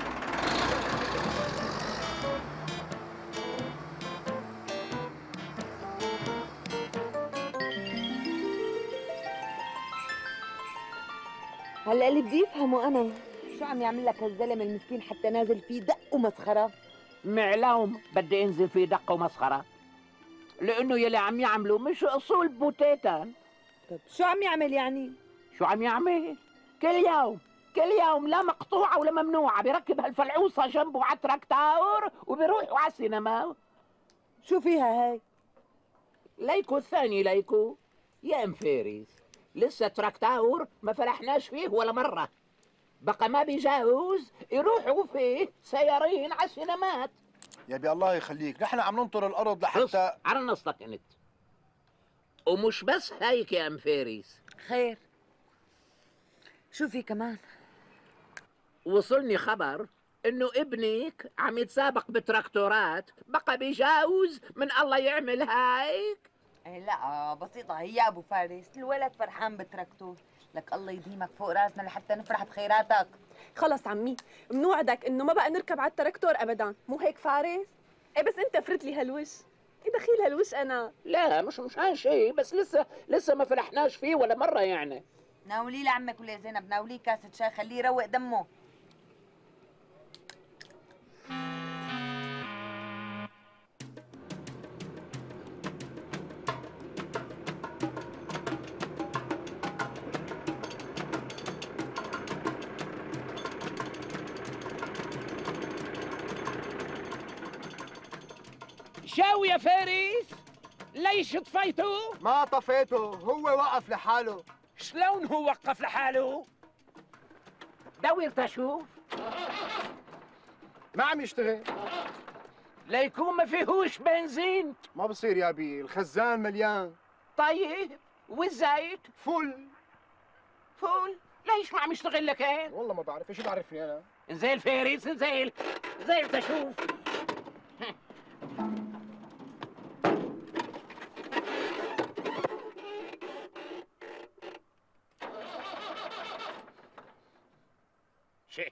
هلا اللي بدي افهمه انا، شو عم يعمل لك هالزلمه المسكين حتى نازل فيه دق ومسخره؟
معلوم بدي انزل فيه دق ومسخره، لانه يلي عم يعملوا مش اصول بوتيتا.
طيب شو عم يعمل يعني؟
شو عم يعمل؟ كل يوم كل يوم لا مقطوعه ولا ممنوعه بيركب هالفلعوصه جنبه على التراكتور وبيروحوا على السينما.
شو فيها هاي؟
ليكو الثاني ليكو يا ام فارس، لسه تراكتور ما فرحناش فيه ولا مره، بقى ما بيجاوز يروحوا فيه سيارين على السينمات.
يا بي الله يخليك، نحن عم ننطر الارض لحتى
على نصلك انت. ومش بس هيك يا ام فارس.
خير شو في كمان؟
وصلني خبر انه ابنك عم يتسابق بتراكتورات، بقى بيجاوز من الله يعمل هيك.
ايه لا بسيطة هي يا ابو فارس، الولد فرحان بتراكتور، لك الله يديمك فوق راسنا لحتى نفرح بخيراتك.
خلص عمي، بنوعدك انه ما بقى نركب على التراكتور ابدا، مو هيك فارس؟ ايه بس انت فرت لي هالوش، ايه دخيل هالوش انا؟
لا مش مش هالشيء، بس لسه لسه ما فرحناش فيه ولا مرة يعني.
ناولي لعمك ولا زينب، ناوليه كاسة شاي خليه يروق دمه.
شو يا فارس؟ ليش طفيته؟
ما طفيته، هو وقف لحاله.
شلون هو وقف لحاله؟ دور تشوف.
ما عم يشتغل.
ليكون ما فيهوش بنزين.
ما بصير يا بي، الخزان مليان.
طيب والزيت؟
فل.
فل؟ ليش ما عم يشتغل لكان؟
والله ما بعرف، ايش بعرفني انا؟
انزل فارس انزل، انزل تشوف. شيء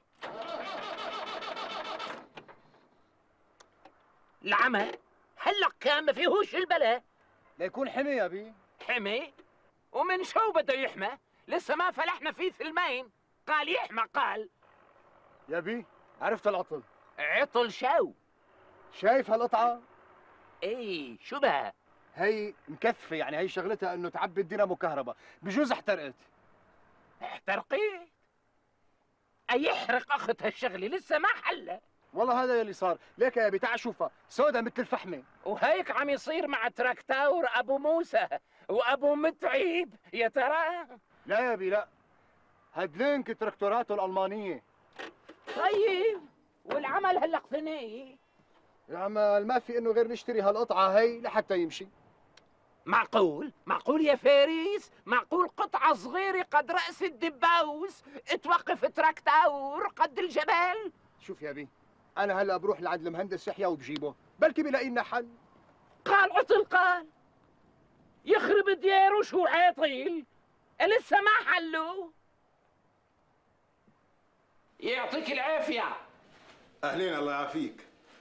العمل هلا كان ما فيهوش البلا.
ليكون حمي يا بي.
حمي؟ ومن شو بده يحمى؟ لسه ما فلحنا فيه ثلمين. قال يحمى قال.
يا بي عرفت العطل.
عطل شو؟
شايف هالقطعة؟
ايه شو بها؟
هي مكثفة، يعني هي شغلتها انه تعبي الدينامو كهرباء، بجوز احترقت.
احترقت؟ اي يحرق اخت هالشغله لسه ما حلت.
والله هذا يلي صار، ليك يا بي تعال شوفها، سودا مثل الفحمة.
وهيك عم يصير مع تراكتور ابو موسى وابو متعب يا ترى؟
لا يا بي لا، هدلينك تراكتوراته الألمانية.
طيب والعمل هلا اقتنيه؟
العمل ما في انه غير نشتري هالقطعة هي لحتى يمشي.
معقول؟ معقول يا فارس؟ معقول قطعة صغيرة قد رأس الدباوس توقف تراكتور قد الجبل؟
شوف يا بي، أنا هلا بروح لعند المهندس يحيى وبجيبه، بلكي بلاقي لنا حل.
قال عطل قال يخرب دياره شو عاطل؟ لسه ما حلوا. يعطيك العافية.
أهلين الله يعافيك.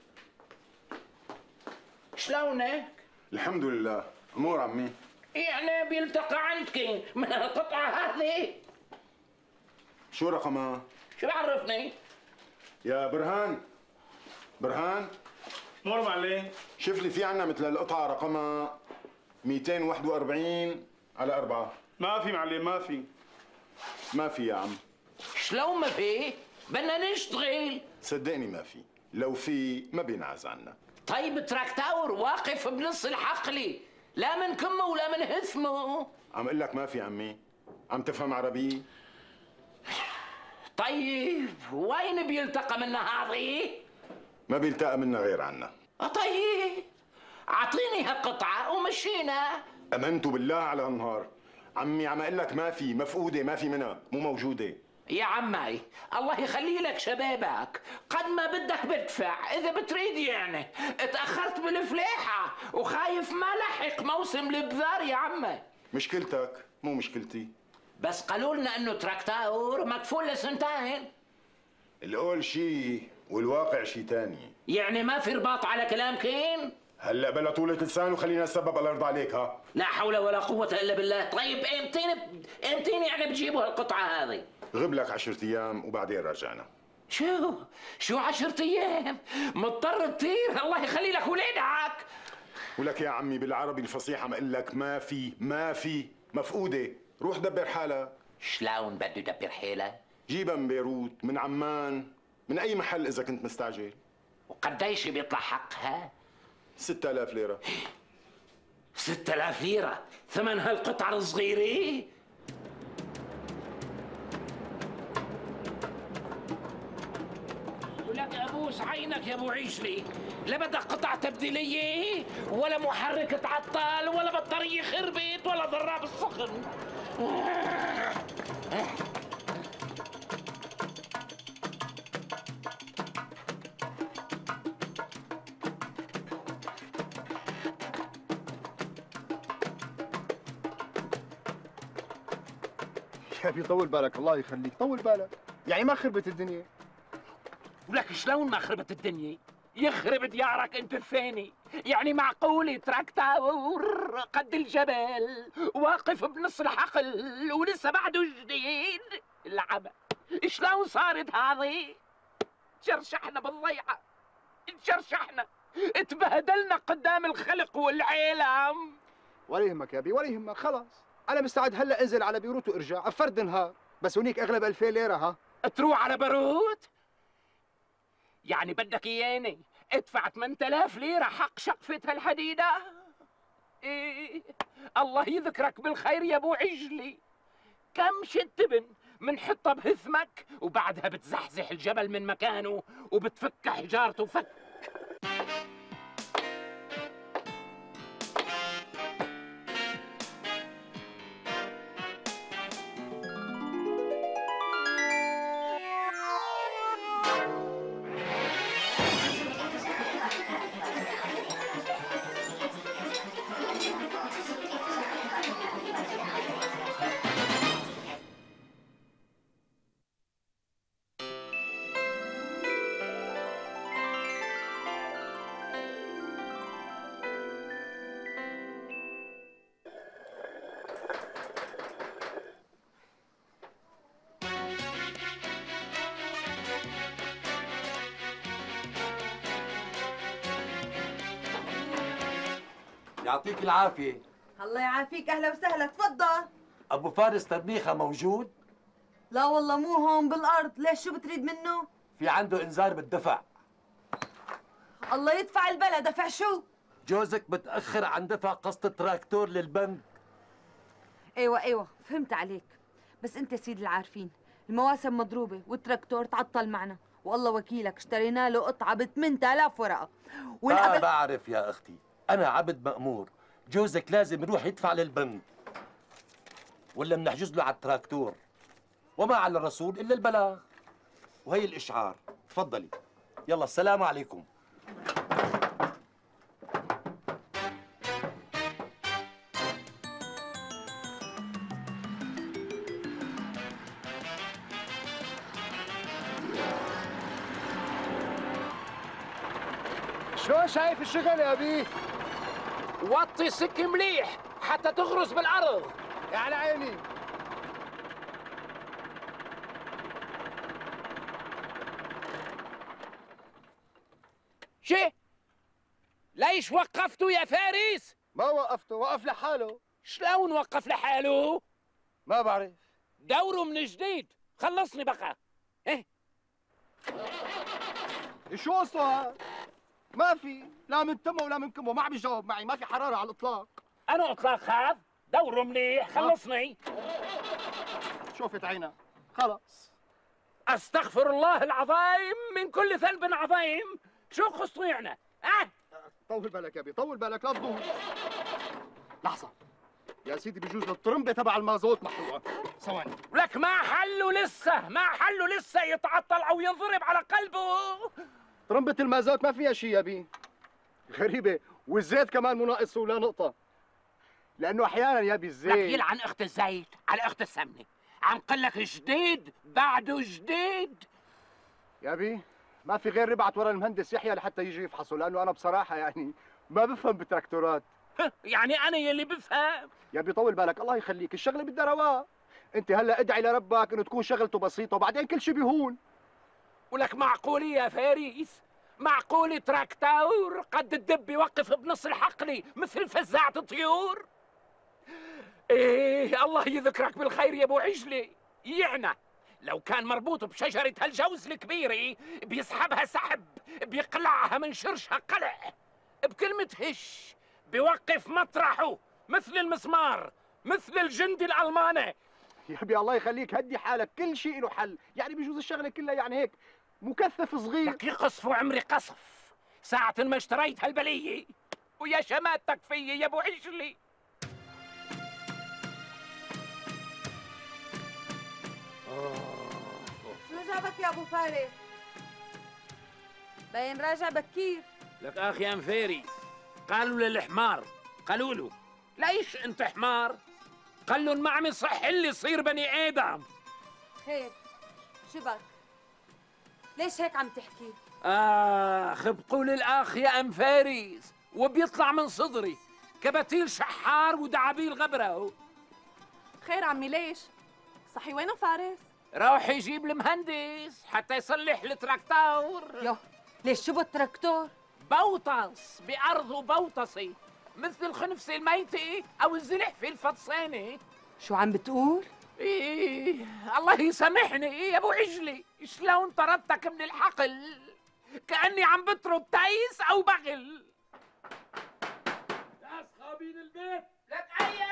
شلونك؟
الحمد لله، أمور عمي؟
يعني بيلتقى عندك من القطعة هذه.
شو رقمها؟
شو بعرفني؟
يا برهان برهان
مور معلم.
شوف لي في عنا مثل القطعة رقمها مئتين وواحد وأربعين على أربعة.
ما في معلم ما في.
ما في يا عم.
شلون ما في؟ بدنا نشتغل.
صدقني ما في، لو في ما بينعز عنك.
طيب تراكتور واقف بنص الحقل، لا من كمه ولا من هثمه.
عم اقول لك ما في عمي، عم تفهم عربي؟
طيب وين بيلتقى منها هذه؟
ما بيلتقى منها غير عنا.
طيب اعطيني هالقطعة ومشينا.
امنت بالله على النهار عمي، عم اقول لك ما في، مفقودة، ما في منها، مو موجودة.
يا عمي الله يخلي لك شبابك، قد ما بدك بدفع اذا بتريد. يعني اتاخرت بالفلاحه وخايف ما لحق موسم البذار يا عمي.
مشكلتك مو مشكلتي.
بس قالوا لنا انه تراكتور مكفول لسنتين.
القول شيء والواقع شيء ثاني.
يعني ما في رباط على كلامكين؟
هلا بلا طولة لسان وخلينا نسبب الله يرضى عليك. ها
لا حول ولا قوة الا بالله. طيب امتين امتين يعني بتجيبوا هالقطعة هذه؟
غب لك عشرة ايام وبعدين رجعنا.
شو؟ شو عشرة ايام؟ مضطر تطير. الله يخلي لك ولادك.
ولك يا عمي بالعربي الفصيح عم اقول لك ما في، ما في، مفقودة. روح دبر حالك.
شلون بده يدبر حاله؟
جيبها من بيروت، من عمان، من اي محل اذا كنت مستعجل.
وقديش بيطلع حقها؟
ستة آلاف ليرة.
ستة آلاف ليرة ثمن هالقطعة الصغيرة؟ ولك ابوس عينك يا ابو عيشلي، لا بدك قطع تبديلية ولا محرك تعطل ولا بطارية خربت ولا ضراب السخن.
يا بي طول بالك الله يخليك، طول بالك، يعني ما خربت الدنيا.
ولك شلون ما خربت الدنيا؟ يخرب ديارك انت الثاني. يعني معقول تراكتور قد الجبل واقف بنص الحقل ولسه بعده جديد؟ العبا شلون صارت هذه؟ تشرشحنا بالضيعة، تشرشحنا، اتبهدلنا قدام الخلق والعالم.
ولا يهمك يا بي ولا يهمك، خلاص انا مستعد هلا انزل على بيروت وارجع فرد نهار، بس هنيك اغلب ألفين ليرة. ها
تروح على بيروت؟ يعني بدك اياني ادفع ثمانية آلاف ليرة حق شقفة هالحديدة. إيه الله يذكرك بالخير يا ابو عجلي. كم شتبن منحطها بهثمك وبعدها بتزحزح الجبل من مكانه وبتفك حجارته فك.
يعطيك العافية.
الله يعافيك، أهلا وسهلا، تفضل.
أبو فارس تربيخة موجود؟
لا والله مو هون بالأرض، ليش شو بتريد منه؟
في عنده إنذار بالدفع.
الله يدفع البلا، دفع شو؟
جوزك متأخر عن دفع قسط تراكتور للبنك.
ايوه ايوه فهمت عليك، بس انت سيد العارفين المواسم مضروبة والتراكتور تعطل معنا، والله وكيلك اشترينا له قطعة ب ثمانية آلاف ورقة.
ما بعرف يا أختي، أنا عبد مأمور، جوزك لازم يروح يدفع للبنك ولا بنحجز له على التراكتور، وما على الرسول إلا البلاغ. وهي الإشعار، تفضلي. يلا السلام عليكم.
شلون شايف الشغل يا بيه؟
وطي سك مليح حتى تغرس بالارض.
على عيني.
شي؟ ليش وقفته يا فارس؟
ما وقفته، وقف لحاله.
شلون وقف لحاله؟
ما بعرف.
دوره من جديد، خلصني بقى. ايه؟
شو قصته؟ ما في، لا من تمه ولا من كمه، ما عم يجاوب معي، ما في حرارة على الإطلاق.
أنا إطلاق هذا؟ دوره منيح، خلصني.
شوفت عينك، خلص.
أستغفر الله العظيم من كل ذنب عظيم، شو خصيعنا؟ أه؟
طول بالك يا ابي، طول بالك لا تضوي. لحظة يا سيدي، بجوز الطرمبة تبع المازوت محروقة. ثواني.
لك ما حلوا لسه، ما حلوا لسه يتعطل أو ينضرب على قلبه.
طرمبة المازوت ما فيها شيء يا بي. غريبة، والزيت كمان مو ناقص ولا نقطة. لأنه أحيانا يا بي الزيت.
لك يلعن أخت الزيت على أخت السمنة، عم قل لك جديد بعده جديد.
يا بي ما في غير ربعت ورا المهندس يحيى لحتى يجي يفحصه، لأنه أنا بصراحة يعني ما بفهم بالتراكتورات.
يعني أنا يلي بفهم.
يا بي طول بالك، الله يخليك، الشغلة بدها رواق. أنت هلا ادعي لربك إنه تكون شغلته بسيطة وبعدين كل شيء بيهون.
ولك معقول يا فارس؟ معقول تراكتور قد الدب يوقف بنص الحقل مثل فزاعة الطيور؟ ايه الله يذكرك بالخير يا ابو عجلي. يعني لو كان مربوط بشجرة هالجوز الكبيرة بيسحبها سحب، بيقلعها من شرشها قلع، بكلمة هش بيوقف مطرحه مثل المسمار، مثل الجندي الألماني.
يا ابي الله يخليك هدي حالك، كل شيء له حل، يعني بيجوز الشغلة كلها يعني هيك مكثف صغير.
لك يقصفوا عمري قصف ساعة ما اشتريت هالبلية، ويا شماتك فيي يا ابو عجلي.
شو جابك يا ابو فارس؟ باين راجع بكير.
لك اخي ام فارس، قالوا للحمار، قالوا له ليش انت حمار؟ قال لهم ما عم يصح اللي يصير بني ادم.
خير شو بك؟ ليش هيك عم تحكي؟
اخ بقول الاخ يا ام فارس وبيطلع من صدري كبتيل شحار ودعابيل غبره.
خير عمي ليش؟ صحي وينه فارس؟
روح يجيب المهندس حتى يصلح التراكتور.
يو ليش شو بالتراكتور؟
بوطس بأرضه بوطسي مثل الخنفسة الميتة أو الزلحفة الفطسانة.
شو عم بتقول؟
إيه الله يسامحني يا أبو عجلي، شلون طردتك من الحقل؟ كأني عم بطرد تايس أو بغل.
يا أصحابين البيت
لك أي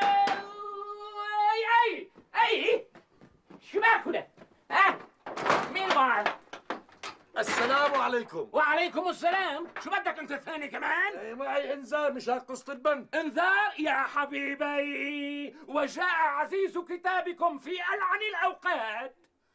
أي أي أي شو باكله؟ ها؟ مين معك؟
السلام عليكم.
وعليكم السلام. شو بدك انت الثاني كمان؟
ايه معي انذار مشان قصة البنك.
انذار يا حبيبي، وجاء عزيز كتابكم في ألعن الأوقات.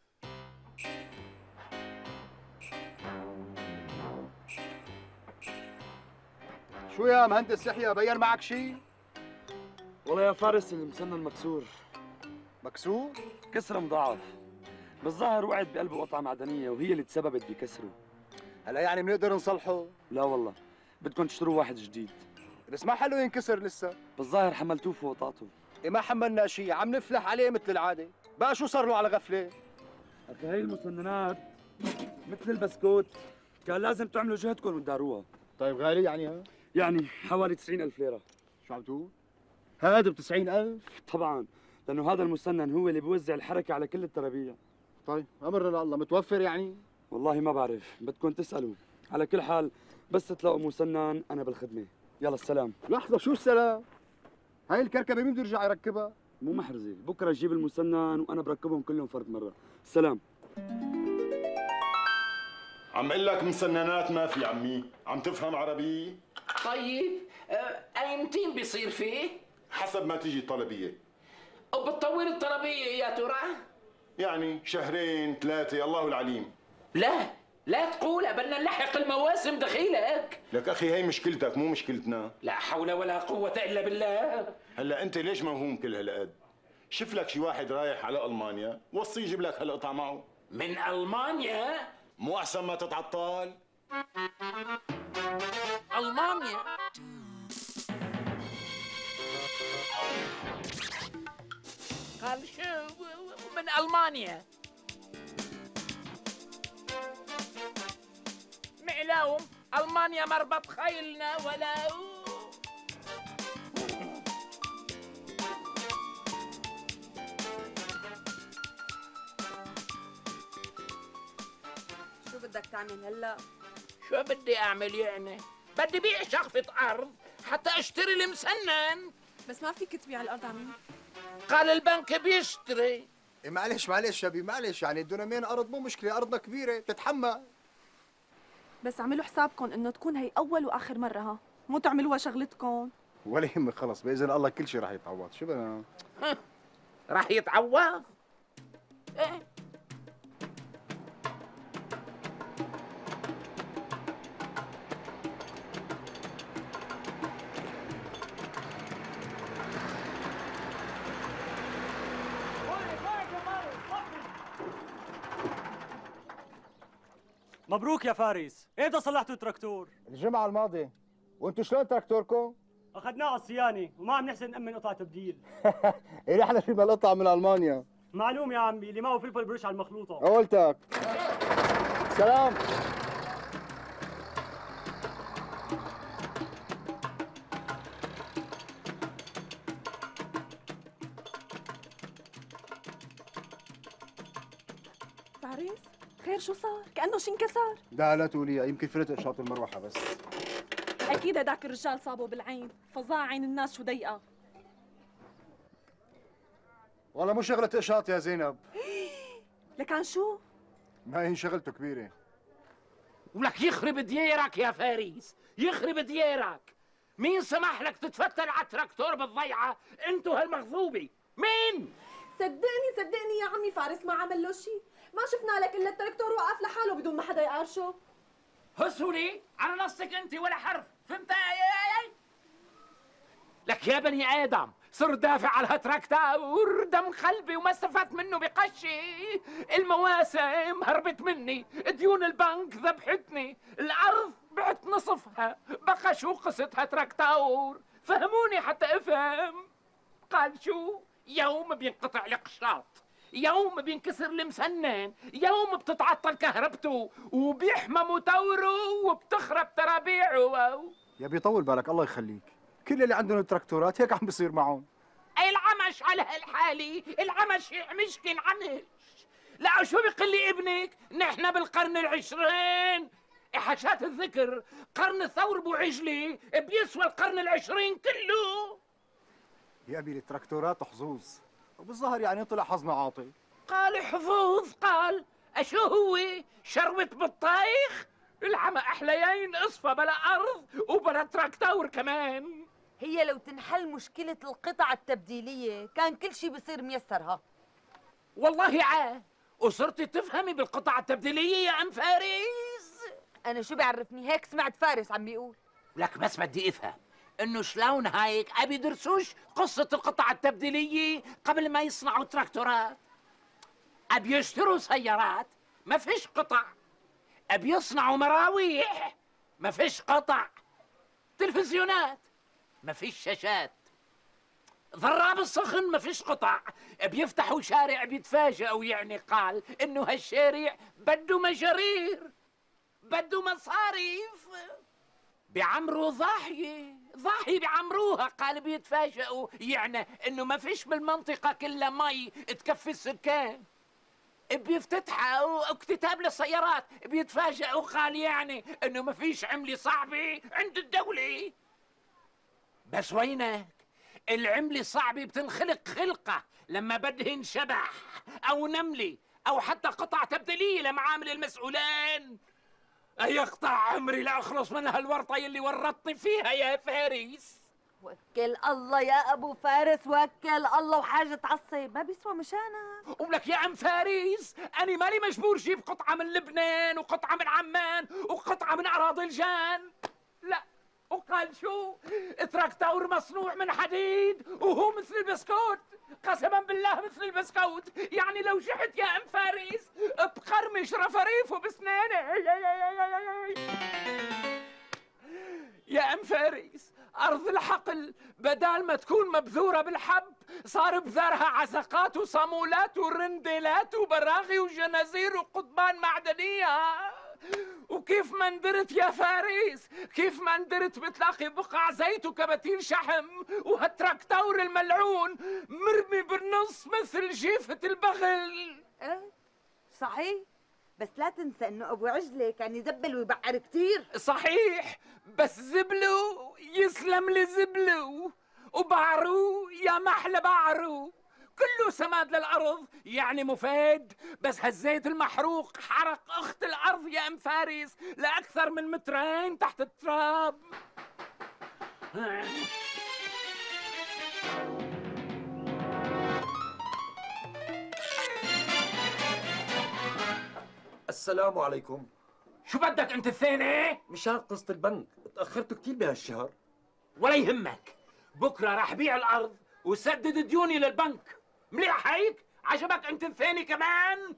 شو يا مهندس يحيى، بين معك شيء؟
والله يا فارس المسنن مكسور.
مكسور؟
كسره مضاعف. بالظاهر وقعت بقلبه قطعة معدنية وهي اللي تسببت بكسره.
هلا يعني بنقدر نصلحه؟
لا والله، بدكم تشتروا واحد جديد.
بس ما حلو ينكسر لسه.
بالظاهر حملتوه فوق طاقته.
إيه ما حملنا شيء، عم نفلح عليه مثل العادة. بقى شو صار له على غفلة؟
أخي هي المسننات مثل البسكوت، كان لازم تعملوا جهدكم وتداروها.
طيب غالي يعني ها؟
يعني حوالي تسعين ألف ليرة.
شو عم تقول؟ هذا ب تسعين ألف؟
طبعا، لأنه هذا المسنن هو اللي بيوزع الحركة على كل الترابيع.
طيب أمرنا لله، متوفر يعني؟
والله ما بعرف، بدكم تسألوا. على كل حال بس تلاقوا مسنن أنا بالخدمة. يلا السلام.
لحظة، شو السلام؟ هاي الكركبة مين بده يرجع يركبها؟
مو محرزة، بكرة جيب المسنن وأنا بركبهم كلهم فرد مرة. السلام.
عم اقول لك مسننات ما في عمي، عم تفهم عربي؟
طيب ايمتين بيصير فيه؟
حسب ما تيجي الطلبية.
وبتطول الطلبية يا ترى؟
يعني شهرين ثلاثة الله العليم.
لا لا تقولها، بدنا نلحق المواسم دخيلك.
لك أخي هي مشكلتك مو مشكلتنا.
لا حول ولا قوة إلا بالله.
هلا أنت ليش موهوم كل هالقد؟ شوف لك شي واحد رايح على ألمانيا وصي يجيب لك هالقطع معه.
من ألمانيا؟
مو أحسن ما تتعطل؟
ألمانيا؟ قال شو من ألمانيا؟ معلوم ألمانيا مربط خيلنا ولا
شو بدك تعمل هلا؟
شو بدي أعمل يعني؟ بدي بيع شقفة أرض حتى أشتري المسنن.
بس ما فيك تبيع الأرض عمي.
قال البنك بيشتري.
إيه معلش معلش شبي معلش، يعني الدونمين أرض مو مشكلة، أرضنا كبيرة بتتحمل.
بس اعملوا حسابكم إنه تكون هي أول وآخر مرة، ها؟ مو تعملوها شغلتكم.
ولا يهمك، خلص بإذن الله كل شيء راح يتعوض. شو بدنا؟
راح يتعوض؟ إيه؟
مبروك يا فارس، امتى صلحتوا التراكتور؟
الجمعة الماضية. وانتو شلون تراكتوركم؟
اخذناه على الصيانة وما عم نحسن نأمن قطع تبديل.
إيه نحن جبنا القطع من ألمانيا.
معلوم يا عمي، اللي معه فلفل برش على المخلوطة.
قولتك. سلام.
فارس خير شو صار؟ كأنه شي انكسر.
لا لا تقولي، يمكن فرت إشارة المروحة بس.
أكيد هداك الرجال صابه بالعين، فظاع عين الناس شو ضيقة.
والله مو شغلة إشاط يا زينب.
لكان شو؟
ما هي شغلته كبيرة.
ولك يخرب ديارك يا فارس، يخرب ديارك. مين سمح لك تتفتل على التراكتور بالضيعة؟ انتو هالمغضوبة، مين؟
صدقني صدقني يا عمي فارس ما عمل له شيء، ما شفنا لك الا التراكتور واقف لحاله بدون ما حدا يقارشه.
هسولي على نصك انت ولا حرف، فهمت يا لك يا بني ادم، صرت دافع على هالتراكتور دم قلبي وما استفدت منه بقشي. المواسم هربت مني، ديون البنك ذبحتني، الارض بعت نصفها، بقى شو قصة هالتراكتور؟ فهموني حتى افهم. قال شو؟ يوم بينقطع القشاط، يوم بينكسر المسنن، يوم بتتعطل كهربته وبيحمى موتوره وبتخرب ترابيعه.
يا بيطول بالك الله يخليك، كل اللي عندهم التراكتورات هيك عم بيصير معهم.
العمش على هالحالة، العمش يعمشكن عنش. لا شو بيقول لي ابنك؟ نحن بالقرن العشرين، حاجات الذكر قرن الثور ابو عجلي بيسوى القرن العشرين كله.
يا ابي التراكتورات حظوظ، وبالظاهر يعني طلع حظنا عاطي.
قال حظوظ؟ قال اشو هو؟ شروة بطايخ؟ العمى احليين اصفى بلا ارض وبلا تراكتور كمان.
هي لو تنحل مشكلة القطع التبديلية كان كل شيء بصير ميسرها.
والله عاد وصرتي تفهمي بالقطع التبديلية يا ام فارس؟
انا شو بيعرفني، هيك سمعت فارس عم بيقول.
لك بس بدي افهم انه شلون هيك ابي درسوش قصة القطع التبديلية قبل ما يصنعوا تراكتورات. ابي يشتروا سيارات ما فيش قطع، ابي يصنعوا مراويح ما فيش قطع، تلفزيونات ما فيش شاشات، ضراب السخن ما فيش قطع، بيفتحوا شارع بيتفاجئوا يعني قال انه هالشارع بده مجارير بده مصاريف، بيعمروا ضاحية ضاحية بيعمروها قال بيتفاجئوا يعني انه ما فيش بالمنطقة كلها مي تكفي السكان، بيفتتحوا اكتتاب للسيارات بيتفاجئوا قال يعني انه ما فيش عملة صعبة عند الدولة. بس وينك العملة الصعبة بتنخلق خلقة لما بدهن شبح او نملة او حتى قطع تبديلية لمعامل المسؤولين. يقطع عمري لاخلص من هالورطة يلي ورطني فيها يا فارس.
وكل الله يا ابو فارس، وكل الله، وحاجة تعصب ما بيسوى مشانك.
ولك يا ام فارس انا مالي مجبور جيب قطعة من لبنان وقطعة من عمان وقطعة من اراضي الجان، لا. وقال شو؟ تراكتور مصنوع من حديد وهو مثل البسكوت، قسما بالله مثل البسكوت، يعني لو شحت يا ام فارس بقرمش رفريفه بسنانه. يا ام فارس ارض الحقل بدال ما تكون مبذوره بالحب صار بذرها عزقات وصامولات ورندلات وبراغي وجنازير وقضبان معدنيه. وكيف ما ندرت يا فارس، كيف ما ندرت بتلاقي بقع زيت وكباتين شحم وهالتراكتور الملعون مرمي بالنص مثل جيفة البغل.
ايه صحيح، بس لا تنسى انه ابو عجلة كان يزبل ويبعر كتير.
صحيح، بس زبلو يسلم لي زبلو وبعرو يا محلى بعرو كله سماد للأرض يعني مفيد، بس هالزيت المحروق حرق أخت الأرض يا أم فارس لأكثر من مترين تحت التراب.
السلام عليكم.
شو بدك أنت الثاني؟
مشان قسط البنك، تأخرتوا كثير بهالشهر.
ولا يهمك، بكرة رح بيع الأرض وسدد ديوني للبنك. مليح هيك؟ عجبك أنت الثاني كمان؟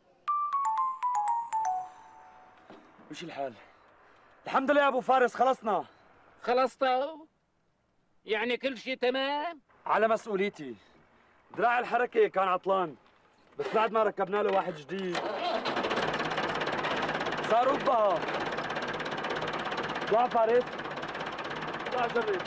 وش الحال؟ الحمد لله يا ابو فارس خلصنا.
خلصتوا؟ يعني كل شيء تمام؟
على مسؤوليتي. دراع الحركة كان عطلان، بس بعد ما ركبنا له واحد جديد صار ربها. لا فارس، لا جرب.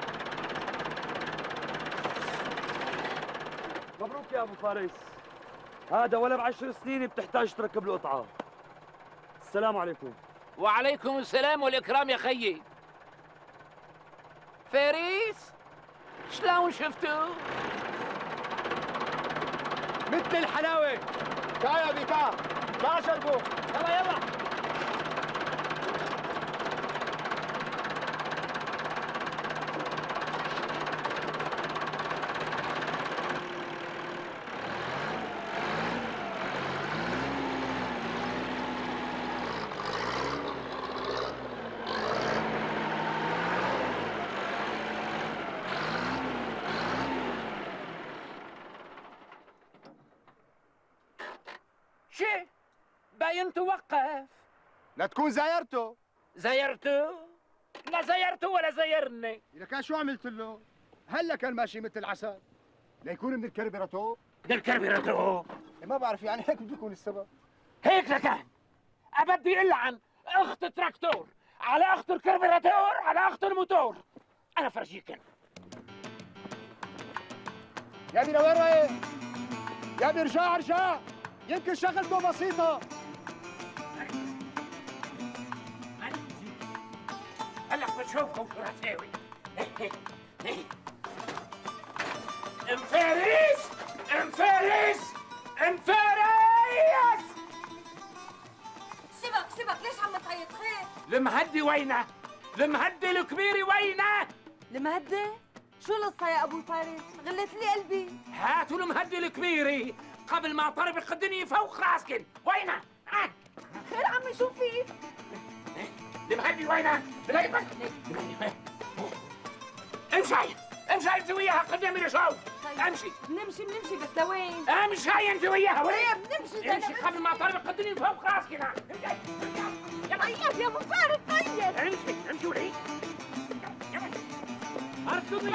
مبروك يا ابو فارس، هذا ولا بعشر سنين بتحتاج تركب له قطعة. السلام عليكم.
وعليكم السلام والإكرام يا خيي. فارس شلون شفتوا؟
مثل الحلاوة. تعال يا بيكا، تعال شربوا.
يلا يلا. شي باين توقف.
لا تكون زايرته.
زايرته؟ لا زايرته ولا زايرني.
إذا كان شو عملت له؟ هلا كان ماشي مثل العسل. ليكون من الكربيراتور.
من الكربيراتور؟
ما بعرف يعني هيك بده يكون السبب.
هيك لكان أبدي إلعن أخت تراكتور على أخت الكربيراتور على أخت الموتور. أنا فرجيكن.
يا ابني لوين رايح؟ يا ابني ارجع ارجع، يمكن شغلته بسيطة.
هلا بتشوفكم شو رح ساوي. ام فارس ام فارس ام فارس
سيبك سيبك، ليش عم تعيط؟ خير؟
المهدي وينه؟ المهدي الكبيري وينه؟
المهدي؟ شو القصة يا ابو فارس؟ غليت لي قلبي.
هاتوا المهدي الكبيري قبل ما طربق الدنيا فوق راسكن. وينه؟ ها؟
خير عمي شو في؟
المهدي وينه؟ بلايبك امشي امشي انت وياها قدامي لشوف. امشي
بنمشي بنمشي بس لوين؟
امشي انت وياها.
طيب بنمشي
امشي قبل ما طربق الدنيا فوق راسكن.
طيب يا ابو فارس طيب.
امشي امشي ولي اركضي.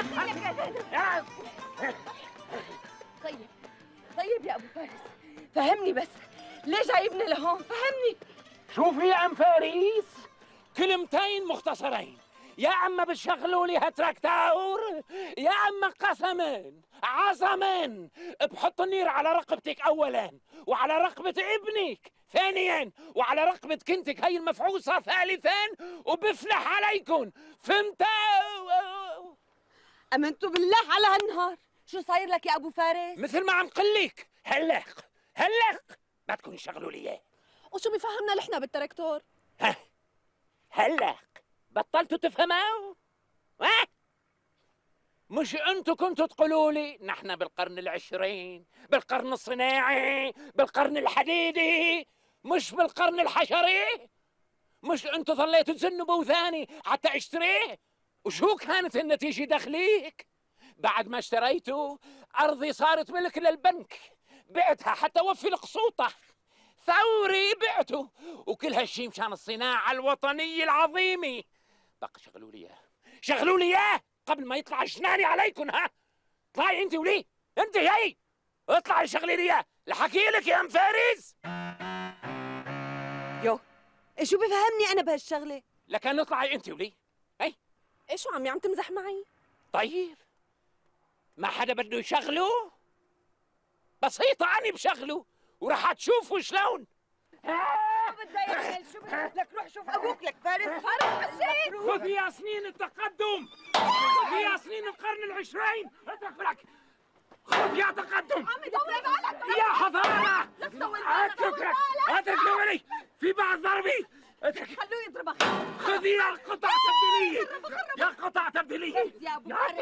طيب طيب يا ابو فارس، فهمني بس ليه جايبني لهون؟ فهمني.
شوفي يا ام فارس، كلمتين مختصرين. يا اما بتشغلوا لي هالتراكتور، يا اما قسما عظما بحط النير على رقبتك اولا، وعلى رقبه ابنك ثانيا، وعلى رقبه كنتك هي المفعوصه ثالثا، وبفلح عليكم. فهمتوا؟
امنتوا بالله على هالنهار. شو صاير لك يا ابو فارس؟
مثل ما عم قلك هلق هلق بدكم تشغلوا لي اياه.
وشو بيفهمنا نحن بالتراكتور؟
ها هلق بطلتوا تفهموا؟ ها؟ مش انتوا كنتوا تقولوا لي نحن بالقرن العشرين، بالقرن الصناعي، بالقرن الحديدي، مش بالقرن الحشري؟ مش انتوا ظليتوا تزنوا بوثاني حتى اشتريه؟ وشو كانت النتيجة دخليك؟ بعد ما اشتريته أرضي صارت ملك للبنك، بعتها حتى وفي القسوطة. ثوري بعته، وكل هالشي مشان الصناعة الوطنية العظيمة. بقى شغلوا لي اياه، شغلوا لي اياه قبل ما يطلع جناني عليكم. ها اطلعي انت ولي، انت هي اطلعي شغلي لي اياه. لحكي لك يا ام فارس.
يو شو بفهمني انا بهالشغله؟
لكن اطلعي انت ولي. هي
ايه شو عمي عم تمزح معي؟
طيب ما حدا بده يشغله؟ بسيطة أنا بشغله وراح تشوفوا شلون.
شو بدها يعمل؟ شو بدك؟ لك روح شوف ابوك لك فارس. فارس حسين
خذي يا سنين التقدم، خذي يا سنين القرن العشرين. اترك لك، خذ يا تقدم.
عمي طول بالك
يا حضارة.
لك طول بالك.
اترك لك اترك لي في بعض ضربي. اترك
خلوه يضربك.
خذي يا قطع تبديلية، يا قطع تبديلية.
يا ابو
فارس.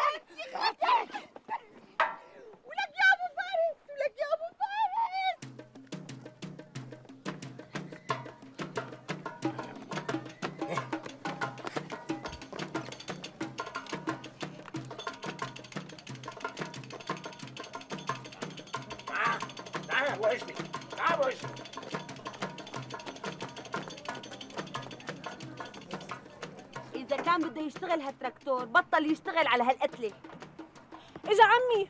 ولك يا ابو فارس، ولك يا ابو فارس.
تعال تعال وحشني، تعال وحشني.
إذا كان بده يشتغل هالتراكتور بطل يشتغل على هالقتلة.
اجا عمي.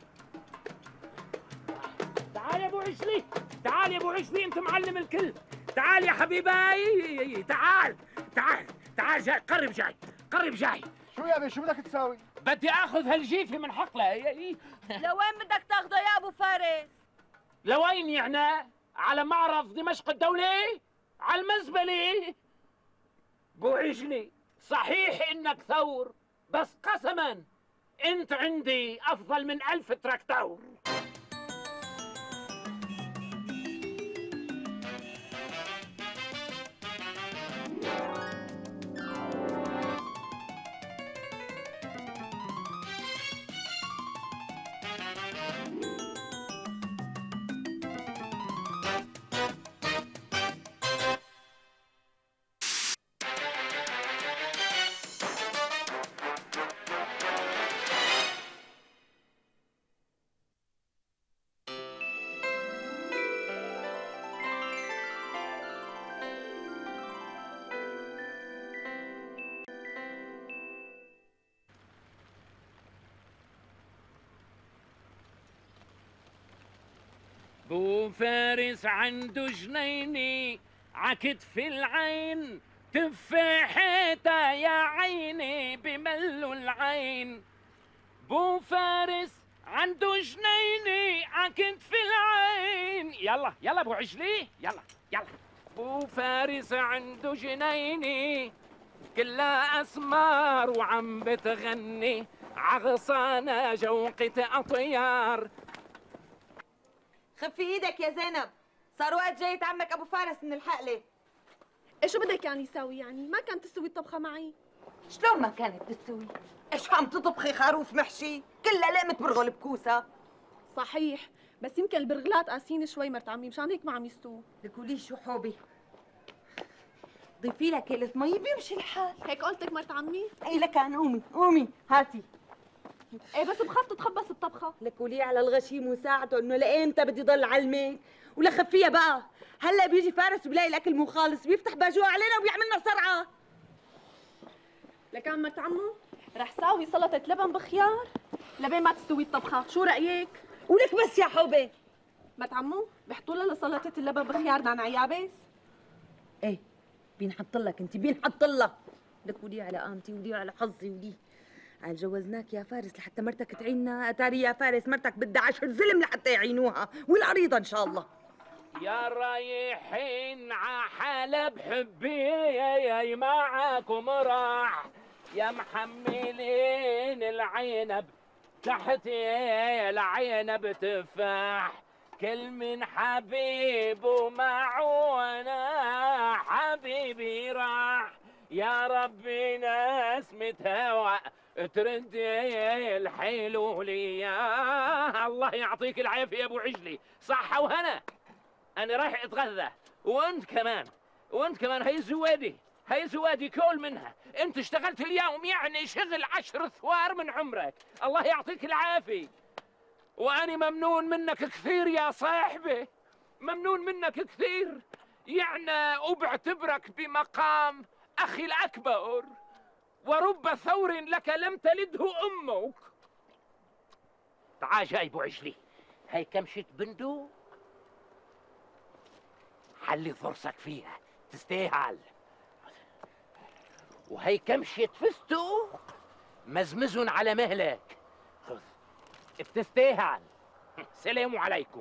تعال يا ابو عشلي، تعال يا ابو عشلي، انت معلم الكل. تعال يا حبيبي، تعال تعال تعال جاي، قرب جاي قرب جاي.
شو يا بي شو بدك تساوي؟
بدي اخذ هالجيفه من حقله.
لوين بدك تاخده يا ابو فارس؟
لوين يعني؟ على معرض دمشق الدولي؟ على المزبله؟ ابو عجلي صحيح انك ثور، بس قسما انت عندي افضل من الف تراكتور. بو فارس عنده جنيني عكتف العين، تفاحتها يا عيني بملوا العين. بو فارس عنده جنيني عكتف العين. يلا يلا ابو عجلي، يلا يلا. بو فارس عنده جنيني
كلها أسمار وعم بتغني عغصانة جوقة أطيار.
خفي ايدك يا زينب، صار وقت جاية عمك ابو فارس من الحقله.
ايش شو بدك يعني يساوي؟ يعني ما كانت تستوي الطبخه معي؟
شلون ما كانت تستوي؟ ايش عم تطبخي خروف محشي؟ كلها لقمة برغل بكوسة.
صحيح، بس يمكن البرغلات قاسيين شوي مرت عمي، مشان هيك ما عم يستووا.
لك ولي شو حوبي، ضيفي لك كيلة مي بيمشي الحال.
هيك قلتك مرت عمي؟
اي لكان قومي قومي هاتي.
ايه بس بخاف تتخبص الطبخه.
لك ولي على الغشيم وساعته انه لامتى بدي ضل علمك؟ ولا خفيها بقى، هلا بيجي فارس وبلاقي الاكل مو خالص بيفتح باجوه علينا وبيعملنا صرعه.
لك مرت عمو رح ساوي سلطه لبن بخيار لبين ما تستوي الطبخه، شو رايك؟
ولك بس يا حوبه.
مرت عمو بيحطوا لها لسلطه اللبن بخيار نعناع يابس؟
ايه بينحط لك انت، بينحط لك. لك ولي على قامتي ولي على حظي ولي على جوزناك يا فارس لحتى مرتك تعيننا. اتاري يا فارس مرتك بدها عشر زلم لحتى يعينوها، والعريضه ان شاء الله.
يا رايحين ع حلب حبي معاكم راح، يا محملين العنب تحت العنب تفاح، كل من حبيبه معونا حبيبي راح، يا ربي ناس متهوى ترد الحلو لي. يا الله يعطيك العافيه يا ابو عجلي، صحه وهنا. انا رايح اتغذى وانت كمان، وانت كمان. هي زوادي، هي زوادي كل منها. انت اشتغلت اليوم يعني شغل عشر ثوار من عمرك، الله يعطيك العافيه. واني ممنون منك كثير يا صاحبي، ممنون منك كثير يعني، وبعتبرك بمقام اخي الاكبر، ورب ثور لك لم تلده امك. تعال جاي ابو عجلي، هي كمشة بندق حلي ضرسك فيها تستاهل، وهي كمشة فستق مزمزن على مهلك خذ بتستاهل. سلام عليكم.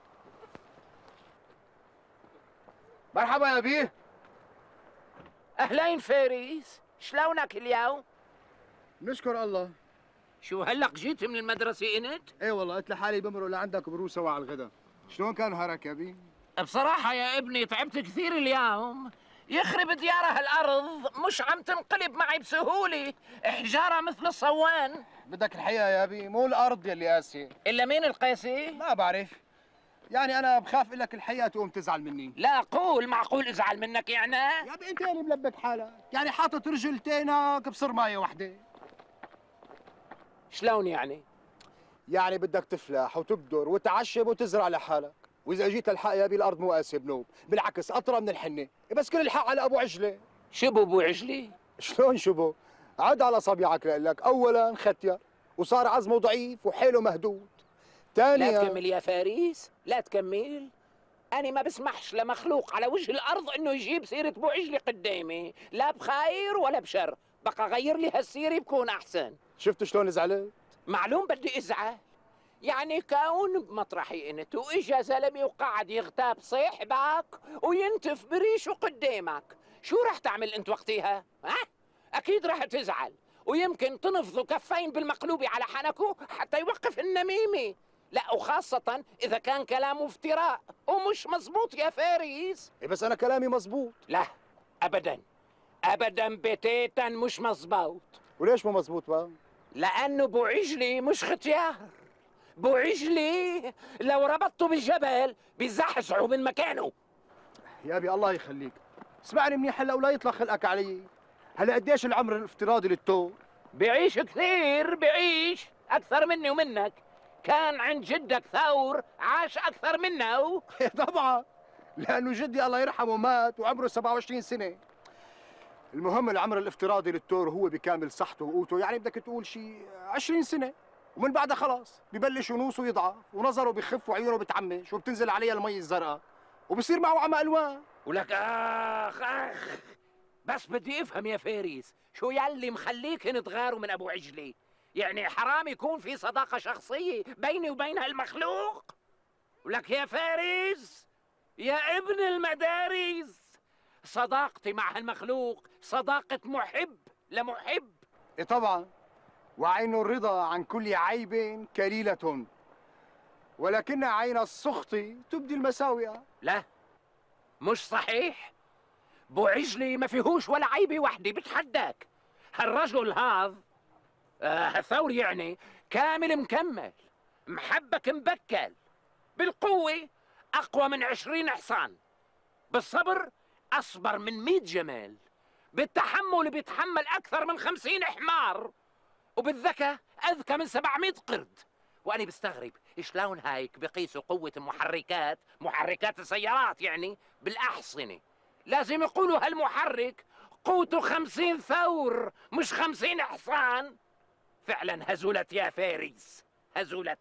مرحبا يا بيه.
اهلين فارس، شلونك اليوم؟
نشكر الله.
شو هلق جيت من المدرسة انت؟
ايه والله قلت لحالي بمرق لعندك بروح سوا على الغدا. شلون كان نهارك يا بيه؟
بصراحة يا ابني تعبت كثير اليوم، يخرب ديارها الأرض مش عم تنقلب معي بسهولة، حجارة مثل الصوان.
بدك الحقيقة يا بيه، مو الأرض يلي قاسية.
إلا مين القاسي؟
ما بعرف، يعني أنا بخاف لك الحقيقة تقوم تزعل مني.
لا قول، معقول أزعل منك يعني؟
يا بيه أنت يعني ملبك حالك، يعني حاطط رجلتينك بصر ماية وحدة.
شلون يعني؟
يعني بدك تفلح وتبدر وتعشب وتزرع لحالك، وإذا جيت الحق يا بيه الأرض مو قاسية بنوب، بالعكس أطرى من الحنة، بس كل الحق على أبو عجلة.
شبو أبو عجلي؟
شلون شبو؟ عد على أصابعك لك، أولاً ختير وصار عزمه ضعيف وحيله مهدود. ثانياً
لا تكمل يا فارس، لا تكمل. أنا ما بسمحش لمخلوق على وجه الأرض إنه يجيب سيرة أبو عجلي قدامي، لا بخير ولا بشر، بقى غير لي هالسيرة بكون أحسن.
شفت شلون زعلت؟
معلوم بدي ازعل، يعني كون بمطرحي انت واجا زلمه وقعد يغتاب صاحبك وينتف بريشه قدامك، شو رح تعمل انت وقتها؟ ها؟ اكيد رح تزعل، ويمكن تنفضوا كفين بالمقلوبه على حنكه حتى يوقف النميمه، لا وخاصة إذا كان كلامه افتراء ومش مزبوط يا فارس.
إيه بس أنا كلامي مزبوط.
لا أبداً أبداً بتاتا مش مزبوط.
وليش مو مزبوط بقى؟
لأنه بو عجلي مش ختيار، بو عجلي لو ربطته بالجبل بيزحزحه من مكانه.
يا أبي الله يخليك، اسمعني منيح هلا ولا يطلع خلقك علي. هلا قديش العمر الافتراضي للتو؟
بيعيش كثير، بيعيش أكثر مني ومنك. كان عند جدك ثور عاش أكثر منه.
طبعا، لأنه جدي الله يرحمه مات وعمره سبعة وعشرين سنة. المهم العمر الافتراضي للتور هو بكامل صحته وقوته، يعني بدك تقول شيء عشرين سنة، ومن بعدها خلاص ببلش ينوصه يضعف ونظره بخف وعيونه بتعمش وبتنزل عليها المي الزرقاء وبصير معه عمى ألوان.
ولك آخ آخ، بس بدي أفهم يا فارس، شو يلي مخليك نتغاروا من أبو عجلي؟ يعني حرام يكون في صداقة شخصية بيني وبين هالمخلوق؟ ولك يا فارس يا ابن المدارس، صداقتي مع هالمخلوق صداقة محب لمحب.
إيه طبعا، وعين الرضا عن كل عيب كليلة، ولكن عين السخط تبدي المساوئ.
لا مش صحيح، بو عجلي ما فيهوش ولا عيبة وحدة، بتحداك. هالرجل هذا آه الثور يعني كامل مكمل، محبك مبكل، بالقوة أقوى من عشرين حصان، بالصبر أصبر من مئة جمال، بالتحمل بيتحمل أكثر من خمسين حمار، وبالذكاء أذكى من سبعمئة قرد. وأنا بستغرب شلون هيك بقيسوا قوة المحركات، محركات السيارات يعني، بالأحصنة. لازم يقولوا هالمحرك قوته خمسين ثور مش خمسين حصان. فعلا هزلت يا فارس، هزلت.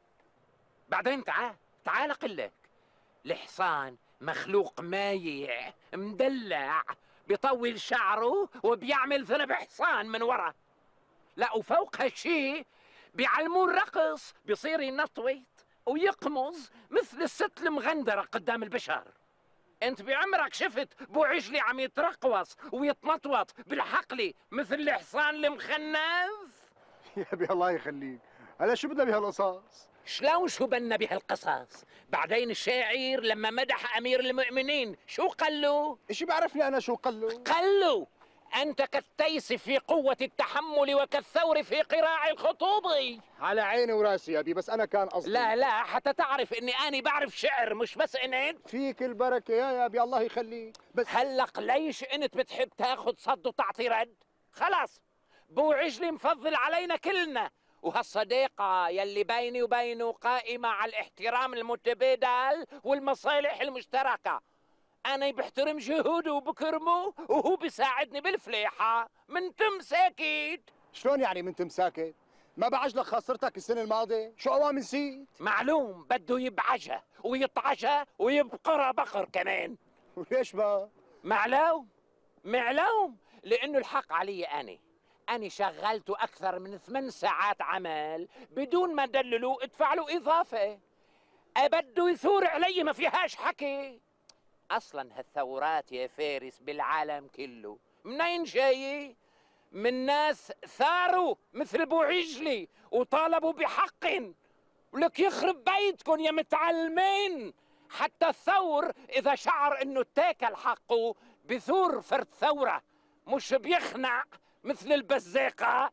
بعدين تعال تعال أقلك، الحصان مخلوق مايع مدلع، بيطول شعره وبيعمل ذنب حصان من ورا. لا وفوق هالشي بيعلموه الرقص، بيصير ينطوط ويقمص مثل الست المغندرة قدام البشر. انت بعمرك شفت بو عجلي عم يترقص ويتنطوط بالحقلي مثل الحصان المخنف؟
يا ابي الله يخليك، هلا شو بدنا بهالقصص؟
شلون شو بدنا بهالقصص؟ بعدين الشاعر لما مدح امير المؤمنين شو قال له؟
ايش بعرفني انا شو قال له؟
قال له انت كالتيس في قوة التحمل وكالثور في قراع الخطوب.
على عيني وراسي يا ابي، بس انا كان قصدي
لا لا حتى تعرف اني اني بعرف شعر مش بس انت.
فيك البركة يا يا ابي الله يخليك. بس
هلق ليش انت بتحب تاخذ صد وتعطي رد؟ خلاص بو عجلي مفضل علينا كلنا، وهالصديقة يلي بيني وبينه قائمة على الاحترام المتبادل والمصالح المشتركة. أنا بحترم جهوده وبكرمه وهو بيساعدني بالفليحة. من تم ساكت.
شلون يعني من تم ساكت؟ ما بعجلك خسرتك السنة الماضية؟ شو أوام نسيت؟
معلوم بده يبعجها ويطعجها ويبقرها بقر كمان.
وليش بقى؟
معلوم معلوم لأنه الحق علي أنا. أنا شغلته أكثر من ثمان ساعات عمل بدون ما دللوا ادفع له إضافة. أبده يثور علي ما فيهاش حكي. أصلا هالثورات يا فارس بالعالم كله منين جاي؟ من ناس ثاروا مثل بو عجلي وطالبوا بحق. ولك يخرب بيتكم يا متعلمين، حتى الثور إذا شعر إنه اتاكل حقه بثور فرد ثورة، مش بيخنع مثل البزاقة.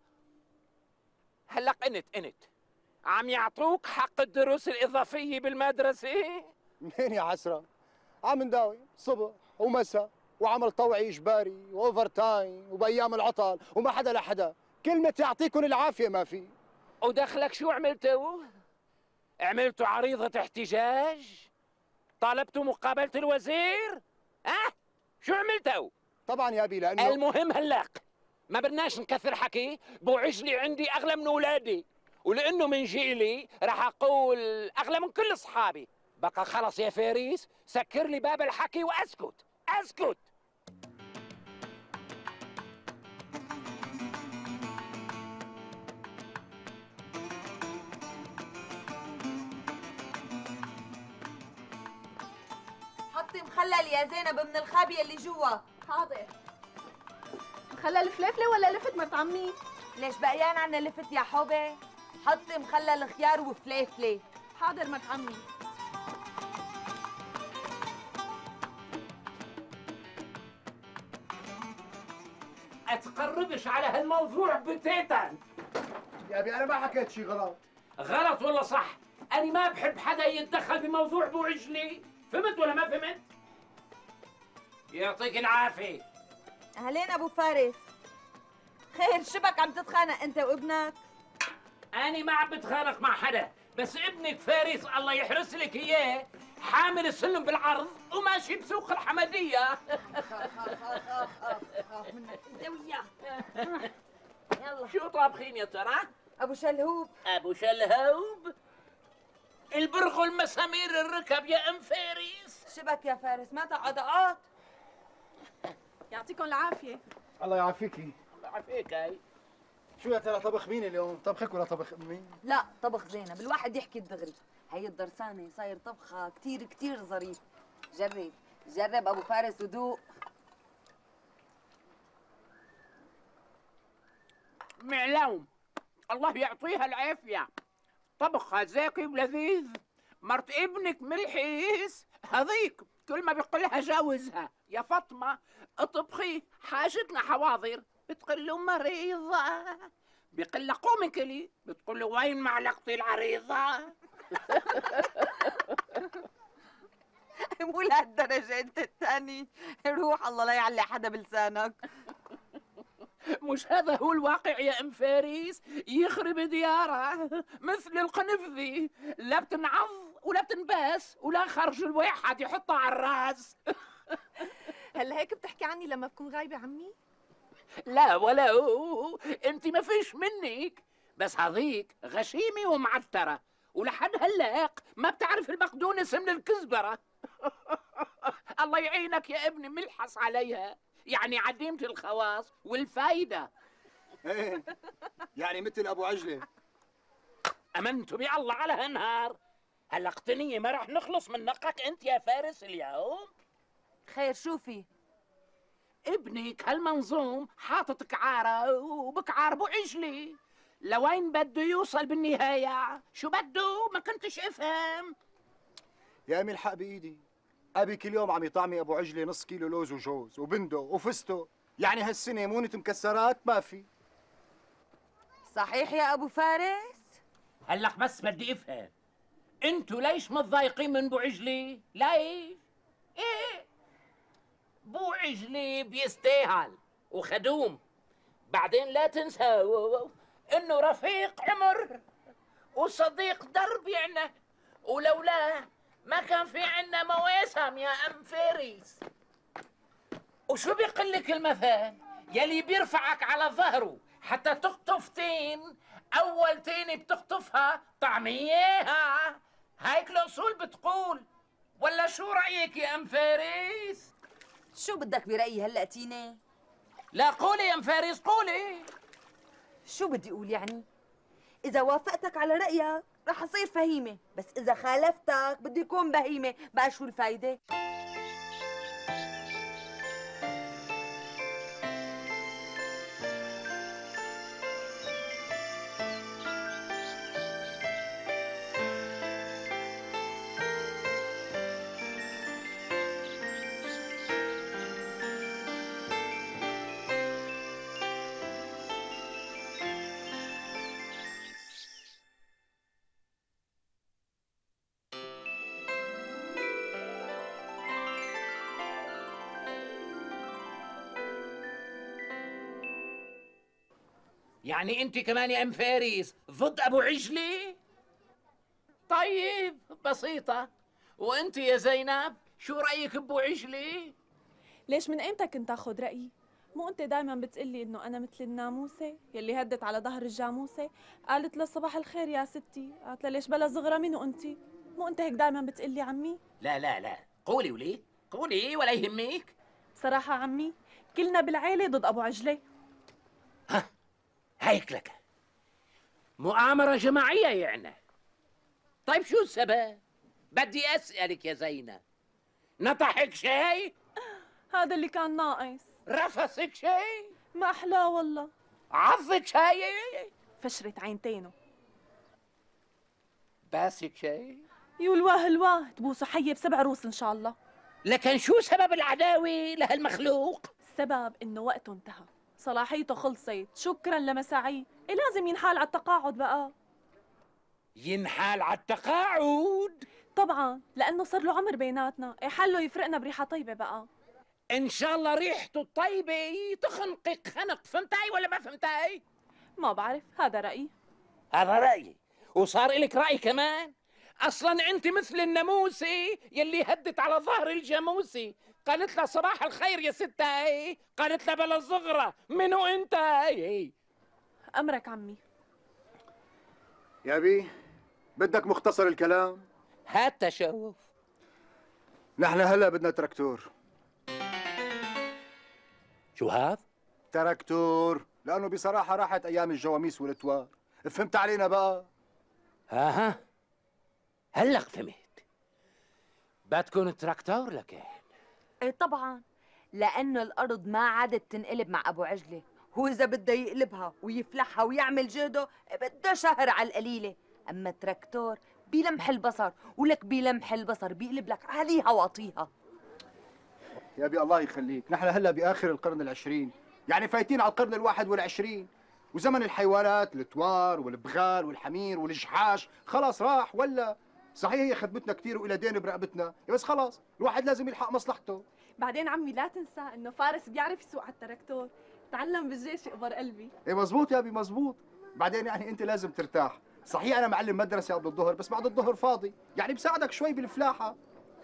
هلق انت انت عم يعطوك حق الدروس الإضافية بالمدرسة؟
منين يا حسرة؟ عم نداوم صبح ومساء وعمل طوعي إجباري وأوفر تايم وبأيام العطل وما حدا لحدا. كلمة يعطيكم العافية ما في.
ودخلك شو عملتوا؟ عملتوا عريضة احتجاج؟ طالبتوا مقابلة الوزير؟ ها؟ شو عملتوا؟
طبعا يا أبي لأنه
المهم هلق ما بدناش نكثر حكي. بو عجلي عندي أغلى من أولادي، ولأنه من جيلي راح أقول أغلى من كل أصحابي. بقى خلص يا فارس سكر لي باب الحكي وأسكت أسكت.
حطي مخلل يا زينب من الخابية اللي جوا.
حاضر. مخلل فليفلة ولا لفت مرت عمي؟
ليش بقيان عنا لفت يا حوبة؟ حطي مخلل خيار وفليفلة.
حاضر مرت عمي.
اتقربش على هالموضوع بتاتا.
يا ابي انا ما حكيت شيء غلط.
غلط ولا صح؟ انا ما بحب حدا يتدخل بموضوع بو عجلي، فهمت ولا ما فهمت؟ يعطيك العافية.
اهلين ابو فارس. خير شبك عم تتخانق انت وابنك؟
أنا ما عم بتخانق مع حدا، بس ابنك فارس الله يحرس لك إياه حامل السلم بالعرض وماشي بسوق الحمدية.
انت وياه.
يلا شو طابخين يا ترى؟
ابو شلهوب.
ابو شلهوب؟ البرغل مسامير الركب يا ام فارس.
شبك يا فارس ما تعقدقات.
يعطيكم العافية.
الله يعافيكي.
الله يعافيك. هاي
شو يا ترى طبخ مين اليوم؟ طبخك ولا طبخ امي؟
لا طبخ زينب، الواحد يحكي الدغري. هي الدرسانة صاير طبخها كتير كتير ظريف. جرب جرب ابو فارس ودوق.
معلوم، الله يعطيها العافية، طبخها زاكي ولذيذ. مرت ابنك ملحيس هذيك كل ما بيقول لها جاوزها يا فاطمة اطبخي حاجتنا حواضر، بتقول له مريضة، بيقول لها قومي كلي، بتقول له وين معلقتي العريضة؟
مو لهالدرجة انت الثاني، روح الله لا يعلي حدا بلسانك.
مش هذا هو الواقع يا ام فارس؟ يخرب دياره مثل القنفذي، لا بتنعض ولا بتنباس ولا خرج الواحد يحطها على الراس.
هلا هيك بتحكي عني لما بكون غايبة عمي؟
لا ولا هو. انت ما فيش منك، بس هذيك غشيمة ومعترة ولحد هلاق ما بتعرف المقدونس من الكزبرة. الله يعينك يا ابني، ملحس عليها، يعني عديمة الخواص والفايدة.
ايه يعني مثل ابو عجلة.
امنت بالله على هالنهار، هلقتني ما راح نخلص من نقك انت يا فارس اليوم.
خير شو في؟
ابنك هالمنظوم حاطط كعارة وبكعار ابو عجلي، لوين بده يوصل بالنهاية؟ شو بده؟ ما كنتش افهم.
يا امي الحق بايدي، ابي كل يوم عم يطعمي ابو عجلة نص كيلو لوز وجوز وبندق وفستق، يعني هالسنة مونة مكسرات ما في.
صحيح يا ابو فارس؟
هلق بس بدي افهم، انتوا ليش متضايقين من بو عجلي؟ ليش؟ ايه بو عجلي بيستاهل وخدوم، بعدين لا تنسوا انه رفيق عمر وصديق درب يعني، ولولا ما كان في عنا مواسم يا ام فارس. وشو بيقول لك المثل؟ يلي بيرفعك على ظهره حتى تقطف تين، اول تين بتقطفها طعمياها، هيك الاصول بتقول. ولا شو رايك يا ام فارس؟
شو بدك برأيي هلا تيني؟
لا قولي يا ام فارس قولي.
شو بدي اقول يعني؟ اذا وافقتك على رأيك رح اصير فهيمة، بس اذا خالفتك بدي يكون بهيمة، بقى شو الفايدة؟
يعني انت كمان يا ام فارس ضد ابو عجلي؟ طيب بسيطة. وانت يا زينب شو رأيك بابو عجلي؟
ليش من ايمتى كنت تاخذ رأيي؟ مو انت دايما بتقلي انه انا مثل الناموسة يلي هدت على ظهر الجاموسة؟ قالت له صباح الخير يا ستي، قالت لها ليش بلا صغرى منو انت؟ مو انت هيك دايما بتقلي عمي؟
لا لا لا قولي وليه، قولي ولا يهمك.
بصراحة عمي كلنا بالعيلة ضد ابو عجلة.
ها هيك لك مؤامرة جماعية يعني. طيب شو السبب؟ بدي أسألك يا زينب، نطحك شيء؟
هذا اللي كان ناقص.
رفسك شيء؟
ما أحلاه والله.
عضك شيء؟
فشرت عينتينه.
باسك شيء؟
يولواه الواه تبوسه حية بسبع روس إن شاء الله.
لكن شو سبب العداوة لهالمخلوق؟
السبب إنه وقته انتهى، صلاحيته خلصت، شكرا لمساعيه، إيه لازم ينحال على التقاعد بقى.
ينحال على التقاعد؟
طبعا لأنه صار له عمر بيناتنا، إيه حله يفرقنا بريحة طيبة بقى.
إن شاء الله ريحته الطيبة تخنقك خنق، فهمتي ولا ما فهمتي؟
ما بعرف، هذا رأيي.
هذا رأيي، وصار إلك رأي كمان؟ أصلاً أنت مثل الناموسة يلي هدت على ظهر الجاموسة، قالت لها صباح الخير يا ستة، قالت لها بلا صغرى، منو أنت؟
أمرك عمي.
يا بي بدك مختصر الكلام؟
هات تشوف.
نحن هلا بدنا تراكتور.
شو هذا؟
تراكتور، لأنه بصراحة راحت أيام الجواميس والتوار، فهمت علينا بقى؟
ها ها هلق فهمت. بدكن تراكتور لكن؟
ايه طبعا، لأنه الأرض ما عادت تنقلب مع أبو عجلة، هو إذا بده يقلبها ويفلحها ويعمل جهده بده شهر على القليلة. أما التراكتور بلمح البصر، ولك بلمح البصر بيقلب لك عليها واطيها.
يا أبي الله يخليك، نحن هلا بآخر القرن العشرين، يعني فايتين على القرن الواحد والعشرين، وزمن الحيوانات التوار والبغال والحمير والجحاش خلاص راح. ولا صحيح هي خدمتنا كثير وإلى دين برقبتنا، بس خلاص الواحد لازم يلحق مصلحته.
بعدين عمي لا تنسى انه فارس بيعرف يسوق على التراكتور، تعلم بالجيش يقبر قلبي.
ايه مزبوط يا ابي مزبوط. بعدين يعني انت لازم ترتاح. صحيح انا معلم مدرسه قبل الظهر، بس بعد الظهر فاضي، يعني بساعدك شوي بالفلاحه.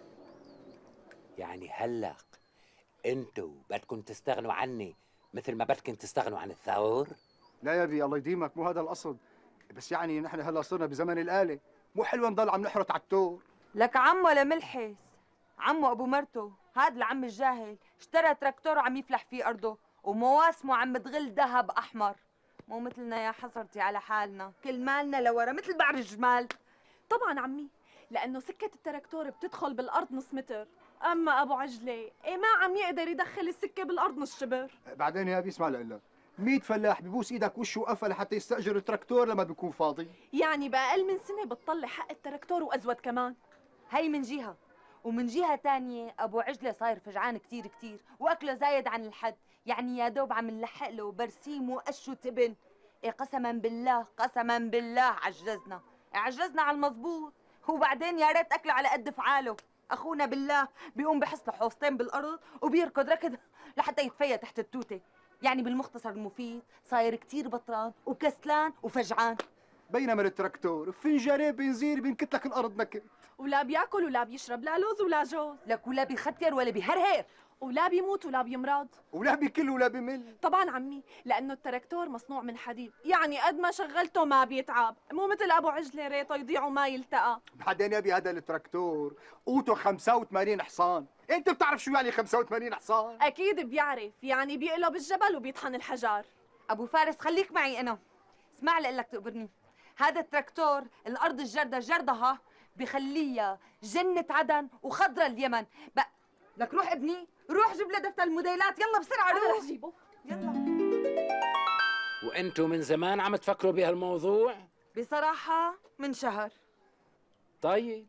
يعني هلا انتوا بدكم تستغنوا عني مثل ما بدكم تستغنوا عن الثور؟
لا يا ابي الله يديمك، مو هذا القصد، بس يعني نحن هلا صرنا بزمن الآلة، مو حلوه نضل عم نحرط على التور.
لك عمو لملحس، عمو ابو مرته هذا العم الجاهل اشترى تراكتور وعم يفلح في ارضه، ومواسمه عم تغل ذهب احمر. مو مثلنا يا حسرتي على حالنا، كل مالنا لورا مثل بعر الجمال.
طبعا عمي، لانه سكه التراكتور بتدخل بالارض نص متر، اما ابو عجله ايه ما عم يقدر يدخل السكه بالارض نص شبر.
بعدين يا ابي اسمع لك، مية فلاح ببوس ايدك وشه وقفه لحتى يستاجر التراكتور لما بيكون فاضي.
يعني باقل من سنه بتطلع حق التراكتور وازود كمان.
هي من جهه، ومن جهه ثانيه ابو عجله صاير فجعان كثير كثير، واكله زايد عن الحد، يعني يا دوب عم نلحق له برسيم وقش وتبن. إيه قسما بالله قسما بالله عجزنا، عجزنا على المضبوط. وبعدين يا ريت اكله على قد فعاله. اخونا بالله بيقوم بحص له حوصتين بالارض وبيركض ركض لحتى يتفيا تحت التوته. يعني بالمختصر المفيد صاير كثير بطران وكسلان وفجعان.
بينما التراكتور فنجانين بنزين بينكت لك الارض نكت،
ولا بياكل ولا بيشرب، لا لوز ولا جوز،
لك ولا بيختر ولا بيهرهر،
ولا بيموت ولا بيمرض،
ولا بيكل ولا بيمل.
طبعا عمي، لانه التراكتور مصنوع من حديد، يعني قد ما شغلته ما بيتعب، مو مثل ابو عجله ريته يضيع وما يلتقى.
بعدين يا ابي هذا التراكتور قوته خمسة وثمانين حصان، انت بتعرف شو يعني خمسة وثمانين حصان؟
اكيد بيعرف، يعني بيقلب الجبل وبيطحن الحجار.
ابو فارس خليك معي انا، اسمع لي لك تقبرني. هذا التراكتور الارض الجردة جردها بخليها جنة عدن وخضرة اليمن. بق... لك روح ابني، روح جيب لي دفتر الموديلات، يلا بسرعة روح.
رح جيبه،
يلا.
وانتوا من زمان عم تفكروا بهالموضوع؟
بصراحة من شهر.
طيب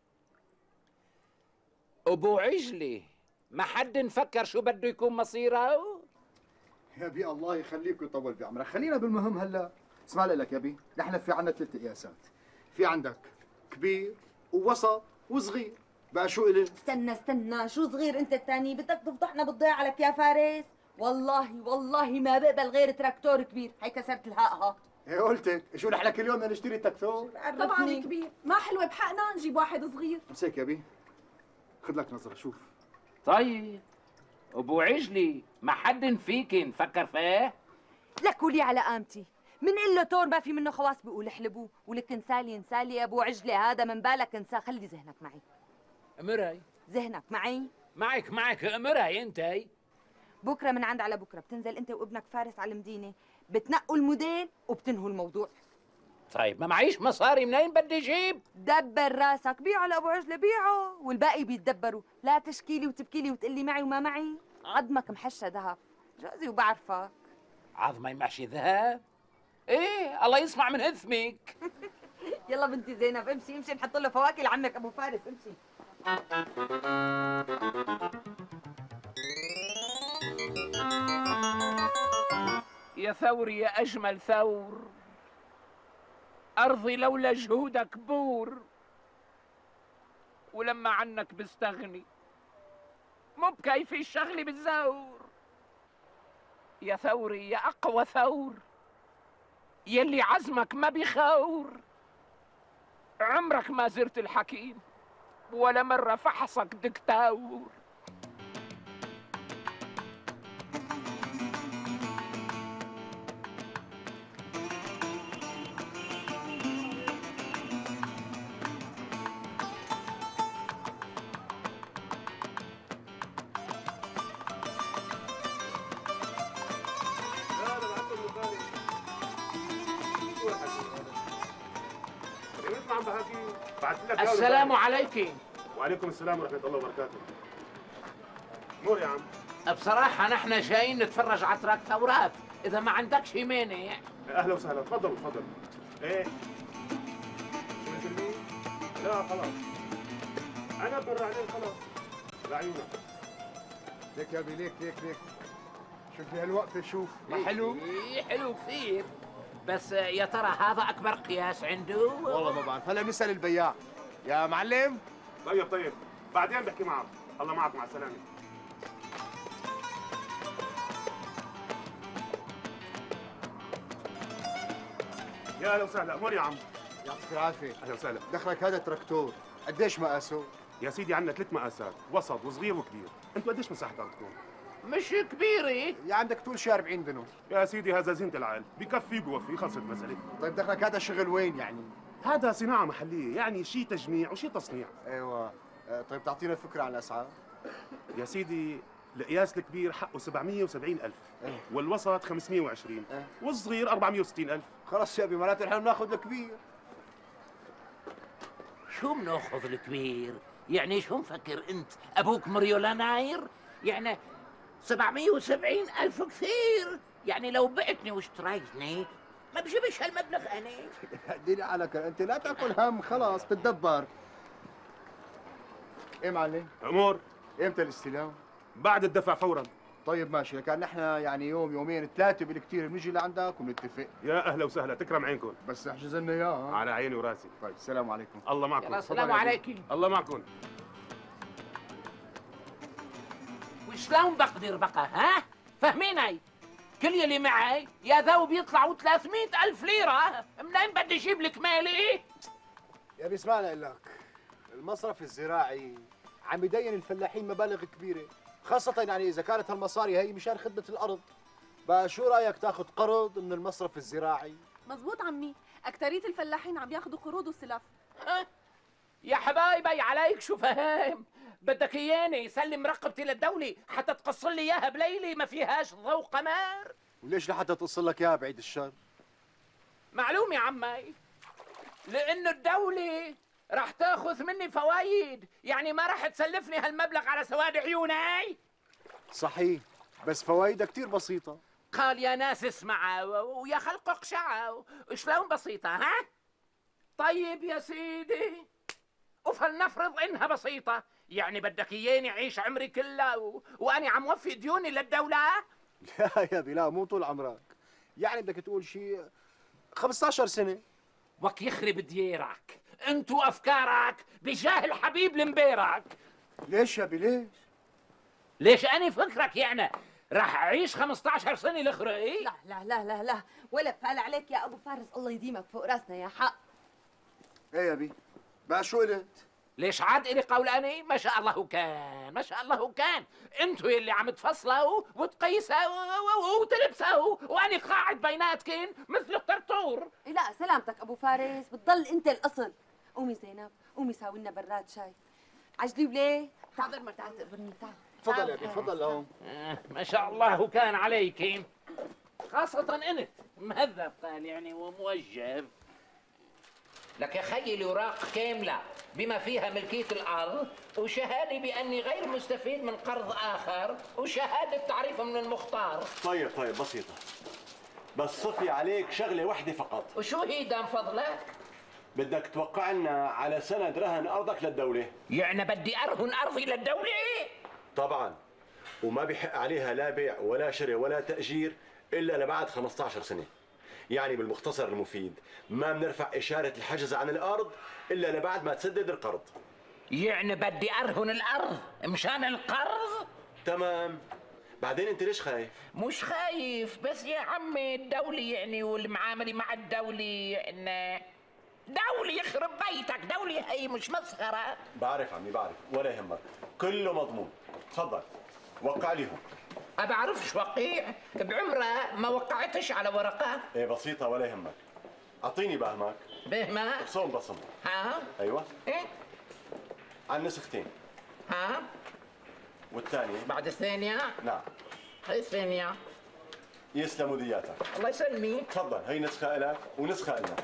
ابو عجلي ما حد نفكر شو بده يكون مصيره؟
يا بي الله يخليك ويطول بعمرك، خلينا بالمهم هلا. اسمع لك يا بي، نحن في عندنا ثلاث قياسات، في عندك كبير ووسط وصغير، بقى شو إلي؟
استنى استنى، شو صغير انت الثاني؟ بدك تفضحنا بالضيعة لك يا فارس؟ والله والله ما بقبل غير تراكتور كبير، هي كسرت الهاء.
ايه قلتك، شو نحن كل يوم بدنا نشتري تراكتور؟
طبعا كبير، ما حلوة بحقنا نجيب واحد صغير.
امسك يا بي، خذ لك نظرة شوف.
طيب ابو عجلي ما حد فيك نفكر فيه؟
لك ولي على قامتي، من له تور ما في منه خواص بيقول احلبوه، ولك انسالي انسالي يا ابو عجله، هذا من بالك انساه، خلي ذهنك معي.
امري
ذهنك معي؟
معك معك امري انت.
بكره من عند على بكره بتنزل انت وابنك فارس على المدينه، بتنقوا الموديل وبتنهوا الموضوع.
طيب ما معيش مصاري، منين بدي اجيب؟
دبر راسك، بيعه لابو عجله بيعه، والباقي بيتدبروا، لا تشكي لي وتبكي لي وتقول لي معي وما معي، عظمك محشى ذهب، جوزي وبعرفك.
عظمي محشي ذهب؟ ايه الله يسمع من اثمك.
يلا بنتي زينب امشي امشي، نحط له فواكه لعمك ابو فارس، امشي.
يا ثوري يا أجمل ثور، أرضي لولا جهودك بور، ولما عنك بستغني مو بكيفي الشغل بالزور. يا ثوري يا أقوى ثور، يلي عزمك ما بيخور، عمرك ما زرت الحكيم ولا مرة فحصك دكتور. السلام عليكم.
وعليكم السلام ورحمة الله وبركاته. نور يا عم.
بصراحة نحن جايين نتفرج على تراكتورات، اذا ما عندكش مانع.
اهلا وسهلا، تفضل تفضل. ايه شو الفيلمين؟ لا خلاص انا برا عليه خلاص لعيونك.
ليك يا ابي ليك ليك ليك شوف لي هالوقفه، شوف ما حلو؟
إيه حلو كثير، بس يا ترى هذا اكبر قياس عنده؟
والله ما بعرف، هلا نسال البياع. يا معلم.
طيب طيب بعدين بحكي معك. الله معك، مع السلامه. يا اهلا وسهلا، امور يا عم.
يعطيك العافيه.
اهلا وسهلا.
دخلك هذا تراكتور قديش مقاسه؟
يا سيدي عندنا ثلاث مقاسات، وسط وصغير وكبير. انتوا قديش مساحة عندكم؟
مش كبيرة.
يا عندك طول شي أربعين دنو.
يا سيدي هذا زينة العقل، بكفي بوفي، خلصت المسألة.
طيب دخلك هذا شغل وين يعني؟
هذا صناعة محلية، يعني شيء تجميع وشيء تصنيع.
ايوه. آه طيب تعطينا فكرة عن الأسعار؟
يا سيدي القياس الكبير حقه سبعمية وسبعين ألف،
ايه.
والوسط خمسمية وعشرين،
ايه.
والصغير أربعمية وستين ألف.
خلص يا ابي، معناته نحن بناخذ الكبير.
شو بناخذ الكبير؟ يعني شو مفكر انت؟ ابوك مريولاناير؟ يعني سبعمية وسبعين ألف كثير، يعني لو بعتني واشتريتني ما بجيبش هالمبلغ انا.
ديني عليك انت، لا تاكل هم، خلاص بتدبر. ايه معلم؟
امور.
امتى الاستلام؟
بعد الدفع فورا.
طيب ماشي، لكن نحن يعني يوم يومين ثلاثة بالكثير بنيجي لعندك ونتفق.
يا اهلا وسهلا، تكرم عينكم.
بس احجز لنا اياه.
على عيني وراسي.
طيب السلام عليكم.
الله معكم.
السلام عليكم.
الله معكم.
وشلون بقدر بقى ها؟ فهميني؟ كل يلي معي يا ذو بيطلعوا ثلاثمية ألف ليرة، منين بدي اجيب لك مالي؟
يا ابي اسمعنا اقول لك، المصرف الزراعي عم يدين الفلاحين مبالغ كبيرة، خاصة يعني إذا كانت هالمصاري هي مشان خدمة الأرض. بقى شو رأيك تاخذ قرض من المصرف الزراعي؟
مزبوط عمي، أكترية الفلاحين عم ياخذوا قروض وسلف.
أه؟ يا حبايبي عليك شو فهم؟ بدك اياني سلم رقبتي للدولة حتى تقص لي اياها بليلة ما فيهاش ضوء قمر؟
وليش لحتى تقص لك اياها بعيد الشر؟
معلوم يا عمي، لأنه الدولة رح تاخذ مني فوايد، يعني ما رح تسلفني هالمبلغ على سواد عيوني.
صحيح، بس فوايدها كثير بسيطة.
قال يا ناس اسمعوا ويا خلق اقشعوا، شلون بسيطة ها؟ طيب يا سيدي، وفلنفرض انها بسيطة، يعني بدك اياني اعيش عمري كله و... واني عم وفي ديوني للدولة؟
لا يا ابي لا، مو طول عمرك، يعني بدك تقول شيء خمسة عشر سنة.
وك يخرب ديارك، انت وافكارك بجاه الحبيب المبارك.
ليش يا ابي ليش؟
ليش أنا فكرك يعني راح أعيش خمسة عشر سنة الأخرى إيه؟
لا لا لا لا لا، ولا بفعل عليك يا أبو فارس، الله يديمك فوق راسنا يا حق.
إيه يا ابي؟ بقى شو قلت؟
ليش عاد إلي قول أنا؟ ما شاء الله كان، ما شاء الله كان، أنتوا اللي عم تفصلوا وتقيسوا وتلبسوا وأنا قاعد بيناتكن مثل الطرطور.
لا سلامتك أبو فارس، بتضل أنت الأصل. قومي زينب، قومي ساوي لنا براد شاي. عجلي وليه؟ حاضر ما تعال تقبرني، تعال.
تفضل يا ابي، تفضل لهون.
آه ما شاء الله كان عليكم، خاصة أنت مهذب قال يعني وموجب. لك يا خيي الأوراق كاملة بما فيها ملكية الأرض وشهادة بأني غير مستفيد من قرض آخر وشهادة تعريف من المختار.
طيب طيب بسيطة، بس صفي عليك شغلة واحدة فقط.
وشو هي دام فضلك؟
بدك توقع لنا على سند رهن أرضك للدولة.
يعني بدي أرهن أرضي للدولة؟
طبعا، وما بيحق عليها لا بيع ولا شراء ولا تأجير إلا لبعد خمسة عشر سنة. يعني بالمختصر المفيد ما بنرفع إشارة الحجز عن الأرض إلا لبعد ما تسدد القرض.
يعني بدي أرهن الأرض مشان القرض؟
تمام. بعدين أنت ليش خايف؟
مش خايف، بس يا عمي الدولة يعني والمعاملة مع الدولة يعني دولة يخرب بيتك، دولة هي مش مسخرة.
بعرف عمي بعرف، ولا يهمك، كله مضمون. تفضل وقع ليهم.
ما بعرفش وقيع، بعمرها ما وقعتش على ورقة.
ايه بسيطة ولا يهمك. أعطيني بهمك.
بهمك؟
بصم بصم.
ها؟
أيوة.
إيه؟
على النسختين.
ها؟
والثانية؟
بعد الثانية؟
نعم.
هي الثانية.
يسلموا دياتك.
الله يسلمك.
تفضل، هي نسخة إلك ونسخة إلنا.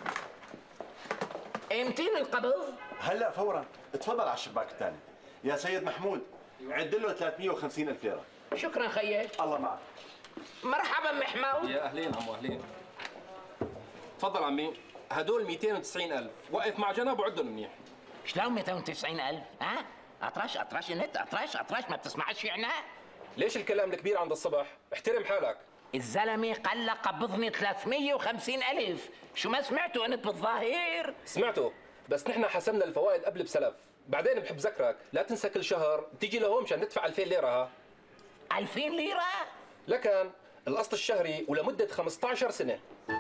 ايمتين القبض؟
هلا فورا، تفضل على الشباك الثاني. يا سيد محمود، عد له ثلاثمية وخمسين ألف ليرة.
شكرا خيي.
الله معك.
مرحبا محمود.
يا اهلين عمو اهلين. تفضل عمي، هدول مئتين وتسعين ألف، وقف مع جنب وعدهم منيح.
شلون مئتين وتسعين ألف؟ ها؟ اطرش اطرش انت اطرش اطرش ما بتسمعش يعني؟
ليش الكلام الكبير عند الصبح؟ احترم حالك.
الزلمه قال لك قبضني ثلاثمئة وخمسين ألف، شو ما سمعتوا انت بالظاهر؟
سمعته، بس نحن حسبنا الفوائد قبل بسلف، بعدين بحب ذكرك لا تنسى كل شهر تيجي لهون مشان تدفع ألفين ليرة. ها
ألفين ليرة؟
لكن القسط الشهري ولمدة خمسة عشر سنة.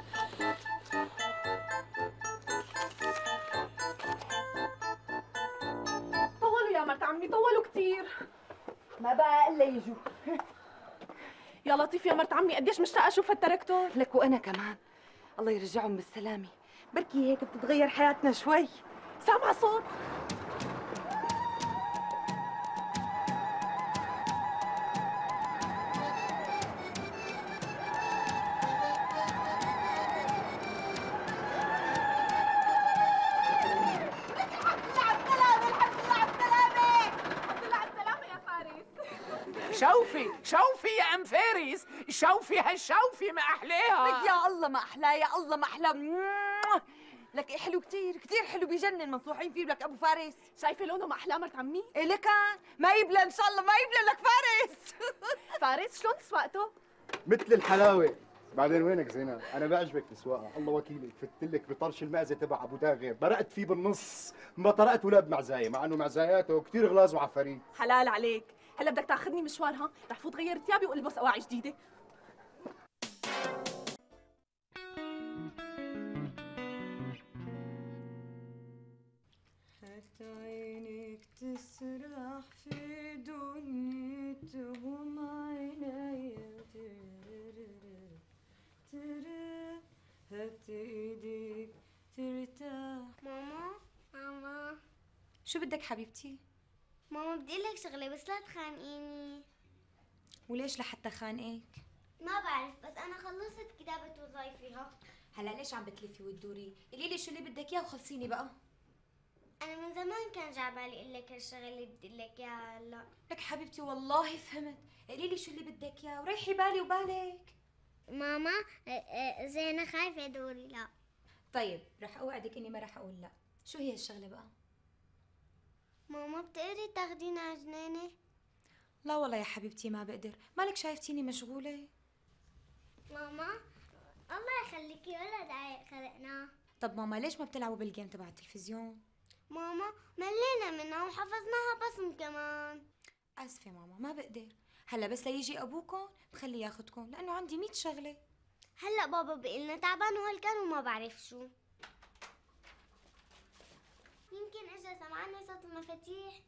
طولوا يا مرت عمي، طولوا كثير.
ما بقى الا يجوا.
يا لطيف يا مرت عمي، قديش مشتاقه اشوف هالتراكتور.
لك وانا كمان. الله يرجعهم بالسلامه، بركي هيك بتتغير حياتنا شوي.
سامعه صوت؟
شوفي شوفي يا ام فارس، شوفي هالشوفي ما احلاها.
لك يا الله ما احلاه، يا الله ما احلاه. لك إيه حلو كثير كثير حلو، بجنن، منصوحين فيه لك ابو فارس.
شايفه لونه ما احلاه مرت عمي؟
إيه لكان ما يبلى ان شاء الله، ما يبلى لك فارس.
فارس شلون تسوقته؟
مثل الحلاوه. بعدين وينك زينب؟ انا بعجبك السواقه، الله وكيلك، فت لك بطرش المعزه تبع ابو داغر، برقت فيه بالنص، ما طرقت ولا بمعزايه، مع انه معزاياته كثير غلاظ وعفاريت.
حلال عليك. هلا بدك تاخذني مشوار؟ ها رح فوت غير ثيابي والبس اواعي جديده.
هات عينك تسرح في دنيتهم عينيا، هات ايديك ترتاح.
ماما ماما
شو بدك حبيبتي؟
ماما بدي لك شغله بس لا تخانقيني.
وليش لحتى خانقك؟
ما بعرف، بس انا خلصت كتابه وظايفي. ها
هلا ليش عم بتلفي وتدوري؟ قولي لي شو اللي بدك اياه وخلصيني بقى.
انا من زمان كان جاي بالي اقول لك هالشغله اللي بدي لك اياها هلا.
لك حبيبتي والله فهمت، قولي لي شو اللي بدك اياه وريحي بالي وبالك.
ماما زينه خايفه دوري لا.
طيب رح اوعدك اني ما رح اقول لا. شو هي الشغله بقى؟
ماما بتقدري تاخدينا جنينه؟
لا والله يا حبيبتي ما بقدر، مالك شايفتيني مشغوله؟
ماما الله يخليكي ولا دقايق خلقناه.
طب ماما ليش ما بتلعبوا بالجيم تبع التلفزيون؟
ماما ملينا منها وحفظناها بصم كمان.
اسفه ماما ما بقدر، هلا بس ليجي ابوكم بخليه ياخذكم لانه عندي مية شغله.
هلا بابا بقلنا تعبان وهلكان وما بعرف شو. يمكن اجا سمعنا صوت المفاتيح.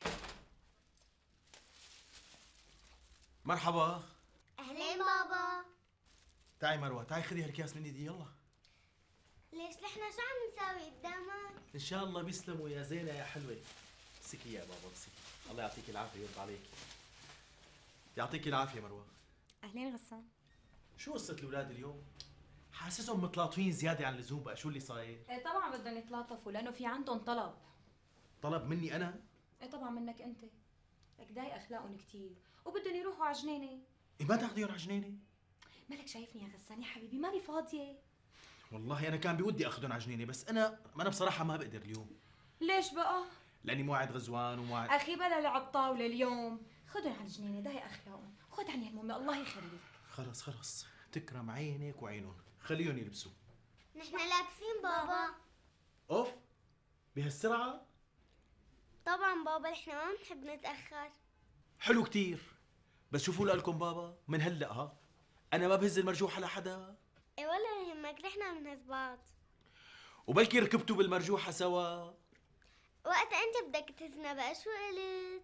مرحبا.
اهلين بابا.
تعي مروه، تعي خذي هالكاس من ايدي يلا.
ليش نحن شو عم نساوي قدامك؟
ان شاء الله بيسلموا يا زينه يا حلوه. امسكي يا بابا امسكي، الله يعطيك العافيه ويرضى عليك. يعطيك العافيه مروه.
اهلين غسان.
شو قصه الاولاد اليوم؟ حاسسهم متلاطفين زياده عن اللزوم، بقى شو اللي صاير؟
ايه طبعا بدهم يتلاطفوا لانه في عندهم طلب.
طلب مني انا؟
ايه طبعا منك انت. لك داي اخلاقهم كثير وبدهم يروحوا على جنينه.
إيه ما تاخذيهم على جنينه؟
مالك شايفني يا غسان يا حبيبي ماني فاضيه.
والله انا كان بودي اخذهم على جنينه، بس انا ما انا بصراحه ما بقدر اليوم.
ليش بقى؟
لاني موعد غزوان وموعد
اخي بلا لعب طاوله اليوم، خذهم على الجنينه داي اخلاقهم، خذ عني هالمهمه الله يخليك.
خلص خلص تكرم عينك وعينهم، خليهم يلبسوا.
نحن لابسين بابا.
اوف بهالسرعه؟
طبعا بابا نحن ما بنحب نتاخر.
حلو كتير، بس شوفوا لكم بابا من هلا ها انا ما بهز المرجوحه لحدا.
ايه ولا يهمك نحن بنهز بعض.
وبلكي ركبتوا بالمرجوحه سوا.
وقت انت بدك تهزنا بقى شو قلت؟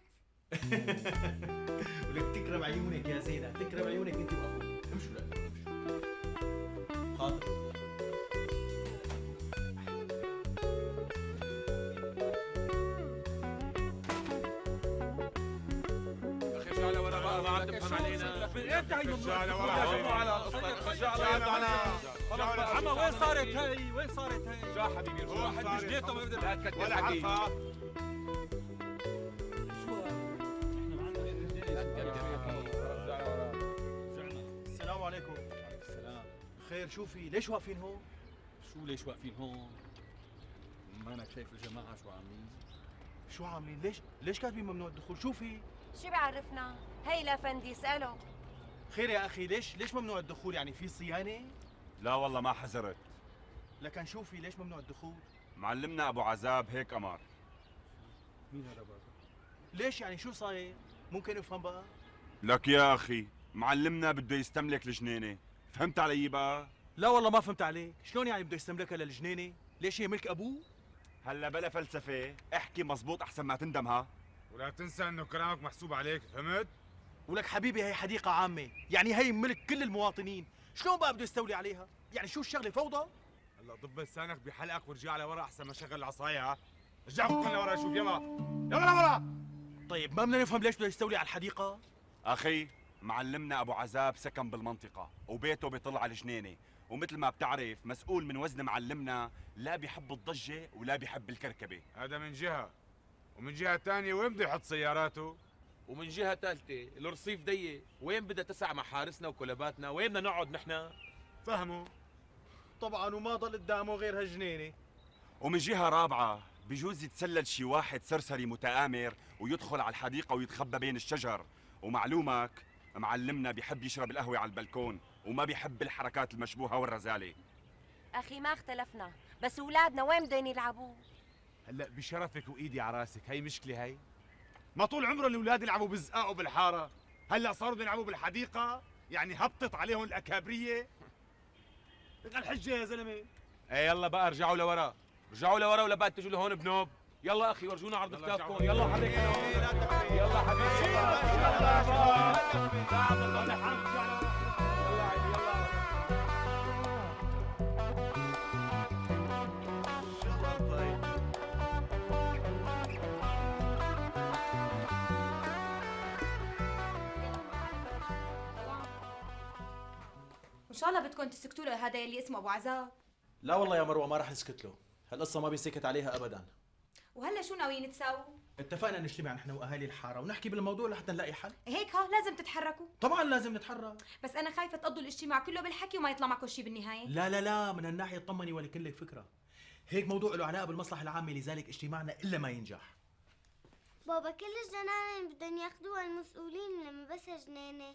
ولك تكرم عيونك يا زينه، تكرم عيونك انت واخوك. امشوا لك امشوا. حاضر.
خشالة ورا بقى ما عم تفهم علينا. انت هي خشالة ورا على خشالة يطلعنا.
عمى وين صارت هي؟ وين صارت هي؟
شو حبيبي
هو واحد بجنيته ما بيقدر
لا تكتر حكي.
السلام عليكم.
خير شو في؟ ليش واقفين هون؟
شو ليش واقفين هون؟ ما انا شايف الجماعه شو عاملين؟
شو عاملين؟ ليش ليش كاتبين ممنوع الدخول؟ شو في؟
شو بيعرفنا؟ هي لافندي اسأله.
خير يا اخي، ليش ليش ممنوع الدخول؟ يعني في صيانه؟
لا والله ما حذرت.
لكن شو في؟ ليش ممنوع الدخول؟
معلمنا ابو عذاب هيك امر.
مين هذا بابا؟
ليش يعني شو صاير؟ ممكن افهم بقى؟
لك يا اخي معلمنا بده يستملك الجنينه، فهمت علي بقى؟
لا والله ما فهمت عليك، شلون يعني بده يستملكها للجنينه؟ ليش هي ملك ابوه؟
هلا بلا فلسفه، احكي مزبوط احسن ما تندم ها.
ولا تنسى انه كلامك محسوب عليك، فهمت؟
ولك حبيبي هي حديقه عامه، يعني هي ملك كل المواطنين، شلون بقى بده يستولي عليها؟ يعني شو الشغله فوضى؟
هلا ضب لسانك بحلقك ورجع لورا احسن ما شغل العصايه ها. رجع خذ لورا شوف يلا يلا لورا.
طيب ما بدنا نفهم ليش بده يستولي على الحديقه؟
اخي معلمنا ابو عذاب سكن بالمنطقه وبيته بيطل على الجنينه، ومثل ما بتعرف مسؤول من وزن معلمنا لا بيحب الضجه ولا بيحب الكركبه.
هذا من جهه، ومن جهه ثانيه وين بده يحط سياراته؟
ومن جهه ثالثه الرصيف ضيق، وين بدها تسع محارسنا وكلباتنا؟ وين بدنا نقعد نحن؟
فهموا؟
طبعا وما ضل قدامه غير هالجنينه.
ومن جهه رابعه بجوز يتسلل شي واحد سرسري متآمر ويدخل على الحديقه ويتخبى بين الشجر، ومعلومك معلمنا بيحب يشرب القهوه على البلكون وما بيحب الحركات المشبوهه والرزاله.
اخي ما اختلفنا، بس اولادنا وين بدهم يلعبوا؟
هلا بشرفك وايدي على راسك، هي مشكله هي. ما طول عمرهم الاولاد يلعبوا بالزقاق وبالحاره، هلا صاروا بده يلعبوا بالحديقه، يعني هبطت عليهم الاكابريه. الحجه يا زلمه. ايه يلا بقى ارجعوا لورا، ارجعوا لورا ولا بقى تجوا لهون بنوب.
يلا اخي ورجونا عرض كتافكم. يلا حبيبي
يلا حبيبي
ان شاء الله بدكم تسكتوا له هذا اللي اسمه ابو عذاب.
لا والله يا مروه ما راح نسكت له، هالقصه ما بيسكت عليها ابدا.
وهلا شو ناويين تساووا؟
اتفقنا نجتمع نحن واهالي الحاره ونحكي بالموضوع لحتى نلاقي حل.
هيك ها لازم تتحركوا.
طبعا لازم نتحرك،
بس انا خايفه تقضوا الاجتماع كله بالحكي وما يطلع معكم شيء بالنهايه.
لا لا لا، من هالناحيه اطمني ولكن لك فكره، هيك موضوع له علاقه بالمصلحه العامه، لذلك اجتماعنا الا ما ينجح.
بابا كل الجناين بدهم ياخذوها المسؤولين لما بس جنينه.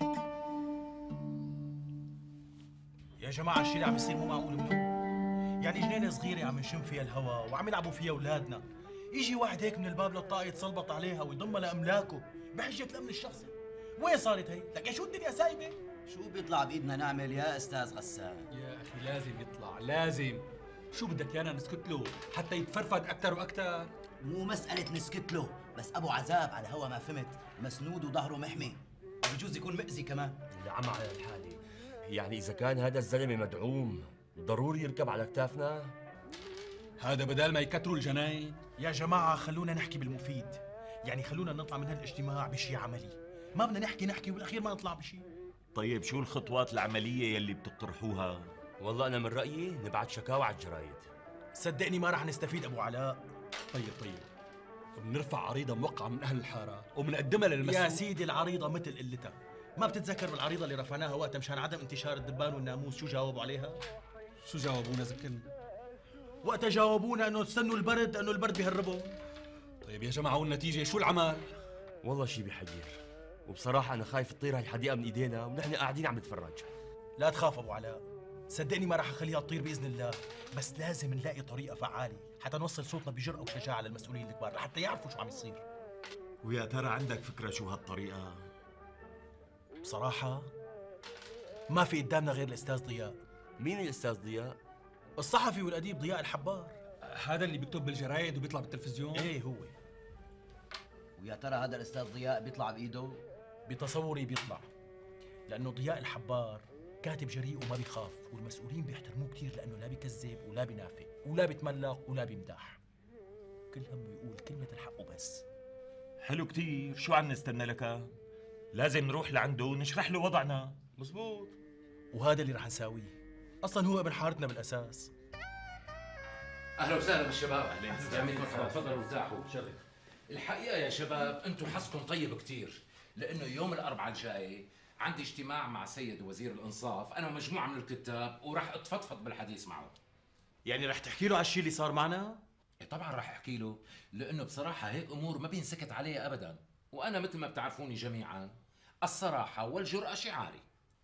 يا جماعه الشيء اللي عم يصير مو معقول منه، يعني جنينه صغيره عم نشم فيها الهواء وعم يلعبوا فيها اولادنا، يجي واحد هيك من الباب للطاقه يتسلبط عليها ويضمها لاملاكه بحجه الامن الشخصي. وين صارت هي؟ لك شو الدنيا سايبه؟
شو بيطلع بايدنا نعمل يا استاذ غسان؟
يا اخي لازم يطلع، لازم. شو بدك يانا نسكت له حتى يتفرفد اكثر واكثر؟
مو مساله نسكت له، بس ابو عذاب على هوا ما فهمت، مسنود وظهره محمي، بجوز يكون مأذي كمان.
العمى على الحالة، يعني إذا كان هذا الزلمة مدعوم ضروري يركب على كتافنا؟
هذا بدال ما يكتروا الجناين.
يا جماعة خلونا نحكي بالمفيد، يعني خلونا نطلع من هالاجتماع بشيء عملي، ما بدنا نحكي نحكي والأخير ما نطلع بشيء.
طيب شو الخطوات العملية يلي بتقترحوها؟ والله أنا من رأيي نبعت شكاوى على الجرايد.
صدقني ما رح نستفيد أبو علاء.
طيب طيب بنرفع عريضة موقعة من أهل الحارة وبنقدمها للمسؤول.
يا سيدي العريضة مثل قلتها، ما بتتذكر بالعريضة اللي رفعناها وقتها مشان عدم انتشار الدبان والناموس شو جاوبوا عليها؟
شو جاوبونا ذكرني؟
وقتها جاوبونا انه استنوا البرد لانه البرد بيهربوا.
طيب يا جماعة والنتيجة شو العمل؟
والله شي بيحير، وبصراحة أنا خايف تطير هاي الحديقة من إيدينا ونحن قاعدين عم نتفرج.
لا تخاف أبو علاء، صدقني ما راح أخليها تطير بإذن الله، بس لازم نلاقي طريقة فعالة حتى نوصل صوتنا بجرأة وشجاعة للمسؤولين الكبار لحتى يعرفوا شو عم يصير.
ويا ترى عندك فكرة شو هالطريقة؟
بصراحة ما في قدامنا غير الأستاذ ضياء.
مين الأستاذ ضياء؟
الصحفي والأديب ضياء الحبار.
هذا اللي بيكتب بالجرايد وبيطلع بالتلفزيون؟
ايه هو.
ويا ترى هذا الأستاذ ضياء بيطلع بإيده؟
بتصوري بيطلع، لأنه ضياء الحبار كاتب جريء وما بيخاف، والمسؤولين بيحترموه كثير لأنه لا بيكذب ولا بينافق ولا بيتملق ولا بيمدح، كل همه يقول كلمة الحق وبس.
حلو كثير، شو عم نستنى لك؟ لازم نروح لعنده ونشرح له وضعنا.
مزبوط، وهذا اللي رح نساويه، أصلاً هو ابن حارتنا بالأساس.
أهلا وسهلا بالشباب. أهلا. تفضلوا ارتاحوا. الحقيقة يا شباب أنتم حظكم طيب كثير، لأنه يوم الأربعاء الجاي عندي اجتماع مع سيد وزير الانصاف انا ومجموعه من الكتاب، وراح اتفضفض بالحديث معه.
يعني رح تحكي له على الشيء اللي صار معنا؟
إيه طبعا راح احكي له، لانه بصراحه هيك امور ما بينسكت عليها ابدا، وانا مثل ما بتعرفوني جميعا الصراحه والجرأه شعاري.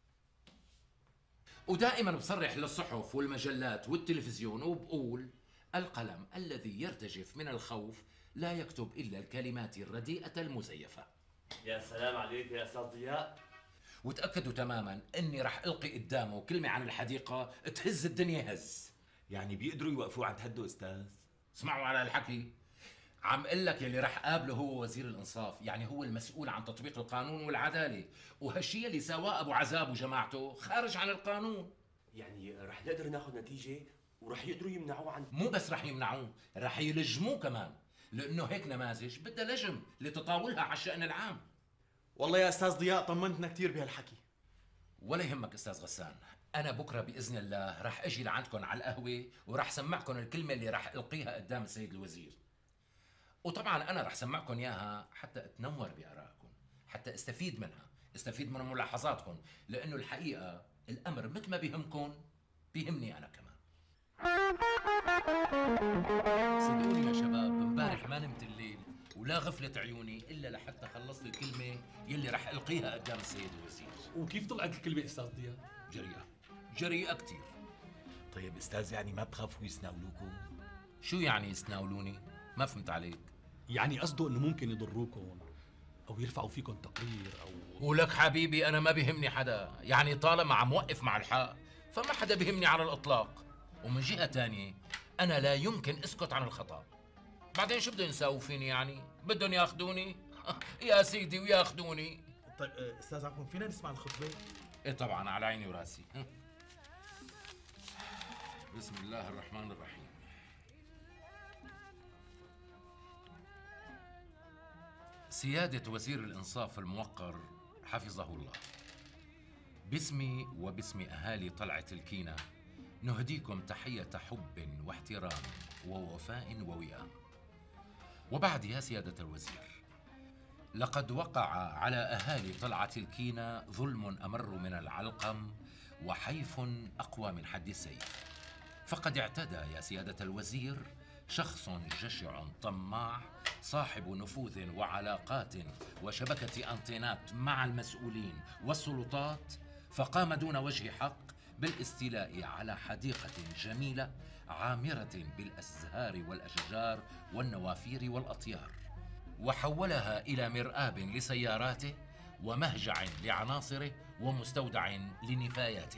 ودائما بصرح للصحف والمجلات والتلفزيون وبقول: القلم الذي يرتجف من الخوف لا يكتب الا الكلمات الرديئه المزيفه.
يا سلام عليك يا استاذ ضياء.
وتاكدوا تماما اني راح القي قدامه كلمه عن الحديقه تهز الدنيا هز.
يعني بيقدروا يوقفوه عند هده استاذ؟
اسمعوا على الحكي، عم اقول لك يلي راح قابله هو وزير الانصاف، يعني هو المسؤول عن تطبيق القانون والعداله، وهالشيء اللي سواه ابو عذاب وجماعته خارج عن القانون.
يعني رح نقدر ناخذ نتيجه ورح يقدروا يمنعوه عن
مو بس رح يمنعوه، رح يلجموه كمان، لانه هيك نماذج بدها لجم لتطاولها على الشأن العام.
والله يا استاذ ضياء طمنتنا كثير بهالحكي.
ولا يهمك استاذ غسان، انا بكره باذن الله رح اجي لعندكم على القهوه ورح سمعكم الكلمه اللي رح القيها قدام السيد الوزير. وطبعا انا رح سمعكم اياها حتى اتنور بارائكم، حتى استفيد منها، استفيد من ملاحظاتكم، لانه الحقيقه الامر مثل ما بيهمكم بيهمني انا كمان. صدقوني يا شباب، امبارح ما نمت الليل ولا غفلت عيوني الا لحتى خلصت الكلمه يلي رح القيها قدام السيد الوزير.
وكيف طلعت الكلمه استاذ ضياء؟
جريئه، جريئه كثير.
طيب استاذ، يعني ما بخافوا يسناولوكم؟
شو يعني يسناولوني؟ ما فهمت عليك.
يعني قصده انه ممكن يضروكم او يرفعوا فيكم تقرير او
ولك حبيبي انا ما بيهمني حدا، يعني طالما عم وقف مع الحق فما حدا بيهمني على الاطلاق. ومن جهه ثانيه انا لا يمكن اسكت عن الخطا. بعدين شو بدهم يساووا فيني يعني؟ بدهم ياخذوني؟ يا سيدي وياخذوني.
طيب استاذ عفوا، فينا نسمع الخطبه؟
ايه طبعا، على عيني وراسي. بسم الله الرحمن الرحيم. سيادة وزير الإنصاف الموقر حفظه الله، باسمي وباسم أهالي طلعة الكينة نهديكم تحية حب واحترام ووفاء ووئام. وبعد يا سيادة الوزير، لقد وقع على أهالي طلعة الكينة ظلم أمر من العلقم وحيف أقوى من حد السيف. فقد اعتدى يا سيادة الوزير شخص جشع طماع صاحب نفوذ وعلاقات وشبكة أنطينات مع المسؤولين والسلطات، فقام دون وجه حق بالاستيلاء على حديقة جميلة عامرة بالأزهار والأشجار والنوافير والأطيار، وحولها إلى مرآب لسياراته ومهجع لعناصره ومستودع لنفاياته.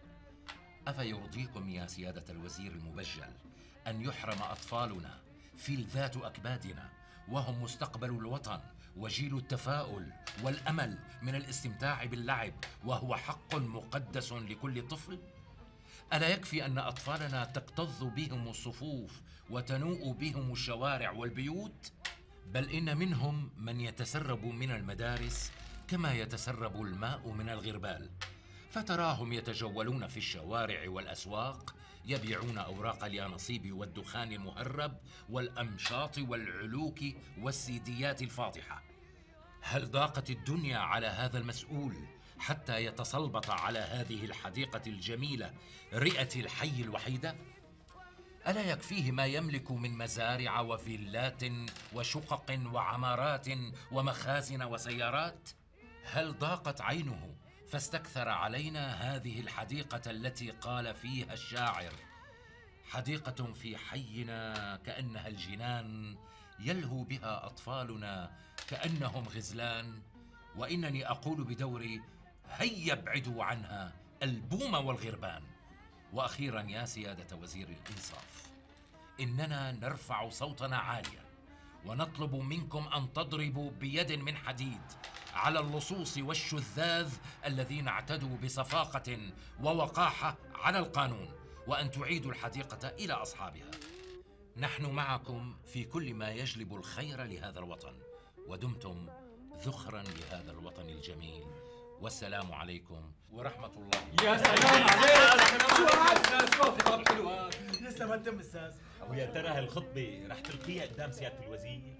أفيرضيكم يا سيادة الوزير المبجل أن يحرم أطفالنا فلذات أكبادنا وهم مستقبل الوطن وجيل التفاؤل والأمل من الاستمتاع باللعب، وهو حق مقدس لكل طفل؟ ألا يكفي أن أطفالنا تكتظ بهم الصفوف وتنوء بهم الشوارع والبيوت؟ بل إن منهم من يتسرب من المدارس كما يتسرب الماء من الغربال، فتراهم يتجولون في الشوارع والأسواق يبيعون أوراق اليانصيب والدخان المهرب والأمشاط والعلوك والسيديات الفاضحة. هل ضاقت الدنيا على هذا المسؤول حتى يتسلبط على هذه الحديقة الجميلة رئة الحي الوحيدة؟ ألا يكفيه ما يملك من مزارع وفيلات وشقق وعمارات ومخازن وسيارات؟ هل ضاقت عينه فاستكثر علينا هذه الحديقة التي قال فيها الشاعر: حديقة في حينا كأنها الجنان يلهو بها أطفالنا كأنهم غزلان، وإنني أقول بدوري: هيا ابعدوا عنها البوم والغربان. وأخيرا يا سيادة وزير الإنصاف، إننا نرفع صوتنا عاليا ونطلب منكم أن تضربوا بيد من حديد على اللصوص والشذاذ الذين اعتدوا بصفاقة ووقاحة على القانون، وأن تعيدوا الحديقة إلى أصحابها. نحن معكم في كل ما يجلب الخير لهذا الوطن، ودمتم ذخرا لهذا الوطن الجميل. والسلام عليكم ورحمة الله.
يا سلام عليك! شو هذا؟ شو خطاب حلوة؟ لسه ما تم استاذ.
ويا ترى هالخطبة رح تلقيها قدام سيادة الوزير؟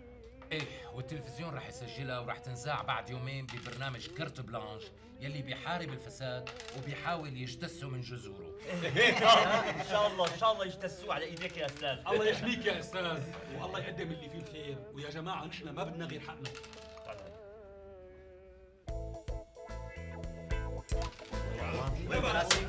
ايه، والتلفزيون رح يسجلها ورح تنذاع بعد يومين ببرنامج كرت بلانش يلي بيحارب الفساد وبيحاول يجتثه من جذوره.
هيك ان شاء الله ان شاء الله يجتثوه على ايديك يا استاذ.
الله يحميك يا استاذ، والله يقدم اللي فيه الخير، ويا جماعه نحن ما بدنا غير حقنا.
وين براسي؟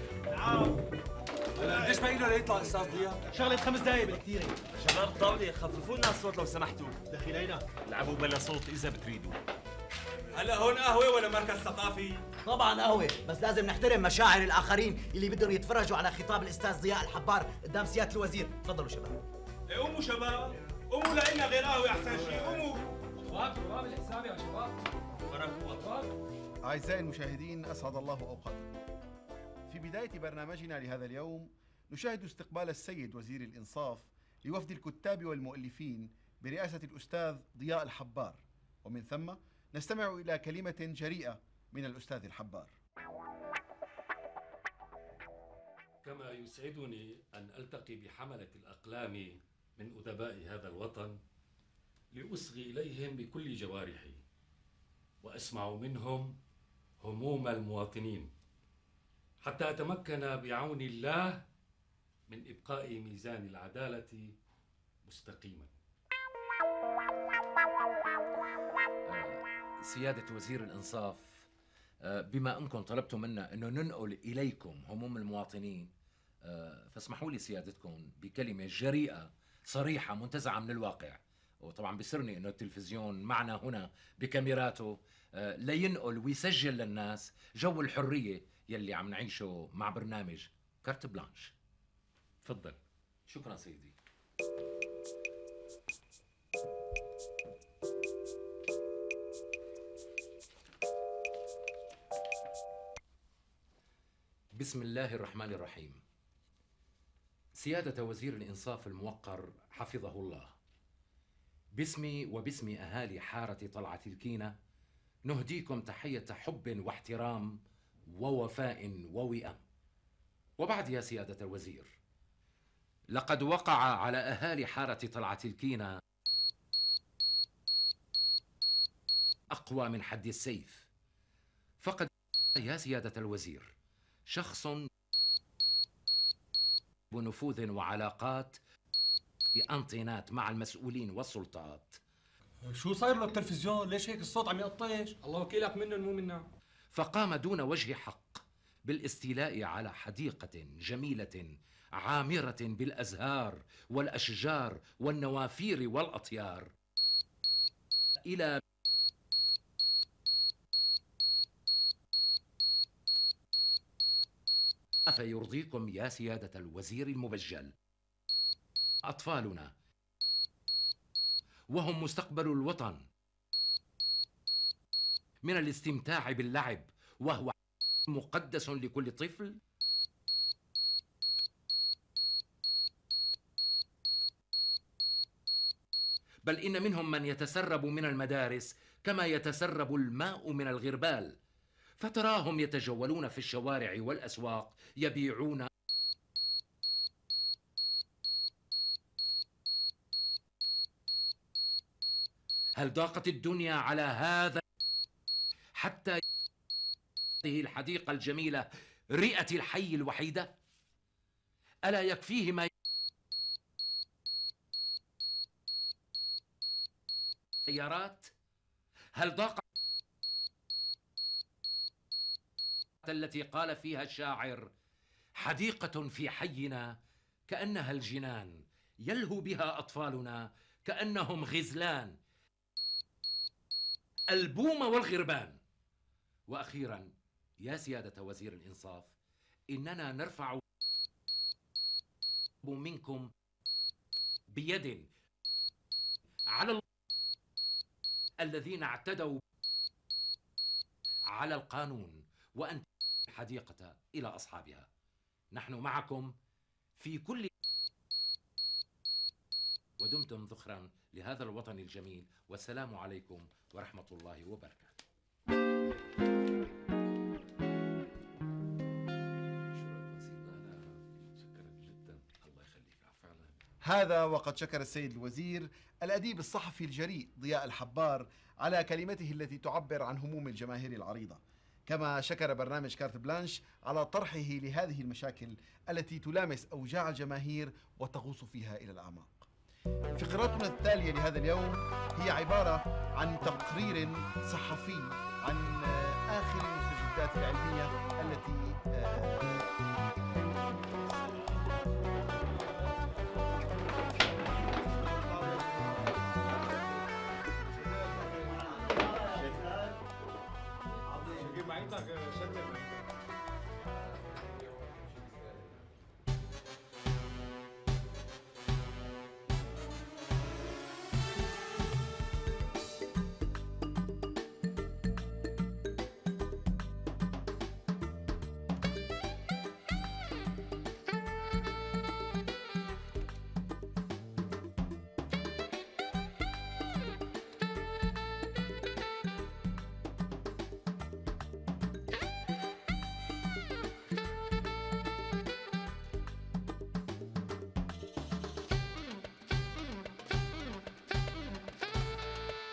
قديش باقي له ليطلع استاذ ضياء؟
شغلة خمس دقايق بالكثير. شباب الطاولة خففوا لنا الصوت لو سمحتوا. دخيلينا.
لعبوا بلا صوت اذا بتريدوا.
هلا هون قهوة ولا مركز ثقافي؟ طبعا قهوة، بس لازم نحترم مشاعر الآخرين اللي بدهم يتفرجوا على خطاب الأستاذ ضياء الحبار قدام سيادة الوزير. تفضلوا شباب. إيه قوموا شباب، قوموا لقينا غير قهوة أحسن شيء، قوموا.
شباب شباب الحساب يا شباب.
أعزائي المشاهدين، أسعد الله أوقاتكم. في بداية برنامجنا لهذا اليوم نشاهد استقبال السيد وزير الإنصاف لوفد الكتاب والمؤلفين برئاسة الأستاذ ضياء الحبار، ومن ثم نستمع إلى كلمة جريئة من الأستاذ الحبار.
كما يسعدني أن ألتقي بحملة الأقلام من أدباء هذا الوطن لأصغي إليهم بكل جوارحي وأسمع منهم هموم المواطنين حتى أتمكن بعون الله من إبقاء ميزان العدالة مستقيما.
سيادة وزير الإنصاف، بما أنكم طلبتم منا أنه ننقل إليكم هموم المواطنين، فاسمحوا لي سيادتكم بكلمة جريئة صريحة منتزعة من الواقع. وطبعا بسرني أنه التلفزيون معنا هنا بكاميراته لينقل ويسجل للناس جو الحرية يلي عم نعيشه مع برنامج كارت بلانش. تفضل. شكرا سيدي. بسم الله الرحمن الرحيم. سيادة وزير الإنصاف الموقر حفظه الله، باسمي وباسم أهالي حارة طلعة الكينة نهديكم تحية حب واحترام ووفاء ووئام. وبعد يا سيادة الوزير، لقد وقع على أهالي حارة طلعة الكينة أقوى من حد السيف، فقد يا سيادة الوزير شخص بنفوذ وعلاقات بأنطينات مع المسؤولين والسلطات.
شو صاير له التلفزيون؟ ليش هيك الصوت عم يقطش؟
الله وكيلك منهم مو منا.
فقام دون وجه حق بالاستيلاء على حديقة جميلة عامرة بالأزهار والأشجار والنوافير والأطيار إلى أفيرضيكم يا سيادة الوزير المبجل أطفالنا وهم مستقبل الوطن من الاستمتاع باللعب وهو مقدس لكل طفل؟ بل إن منهم من يتسرب من المدارس كما يتسرب الماء من الغربال، فتراهم يتجولون في الشوارع والأسواق يبيعون هل ضاقت الدنيا على هذا حتى هذه الحديقة الجميلة رئة الحي الوحيدة؟ ألا يكفيه ما سيارات؟ هل ضاقت التي قال فيها الشاعر حديقة في حينا كأنها الجنان يلهو بها أطفالنا كأنهم غزلان البوم والغربان؟ وأخيرا يا سيادة وزير الإنصاف، إننا نرفع منكم بيد على الذين اعتدوا على القانون وأن الحديقة إلى أصحابها. نحن معكم في كل ودمتم ذخرا لهذا الوطن الجميل، والسلام عليكم ورحمة الله وبركاته.
هذا وقد شكر السيد الوزير الأديب الصحفي الجريء ضياء الحبار على كلمته التي تعبر عن هموم الجماهير العريضة، كما شكر برنامج كارت بلانش على طرحه لهذه المشاكل التي تلامس أوجاع الجماهير وتغوص فيها إلى الأعماق. فقراتنا التالية لهذا اليوم هي عبارة عن تقرير صحفي عن آخر المستجدات العلمية التي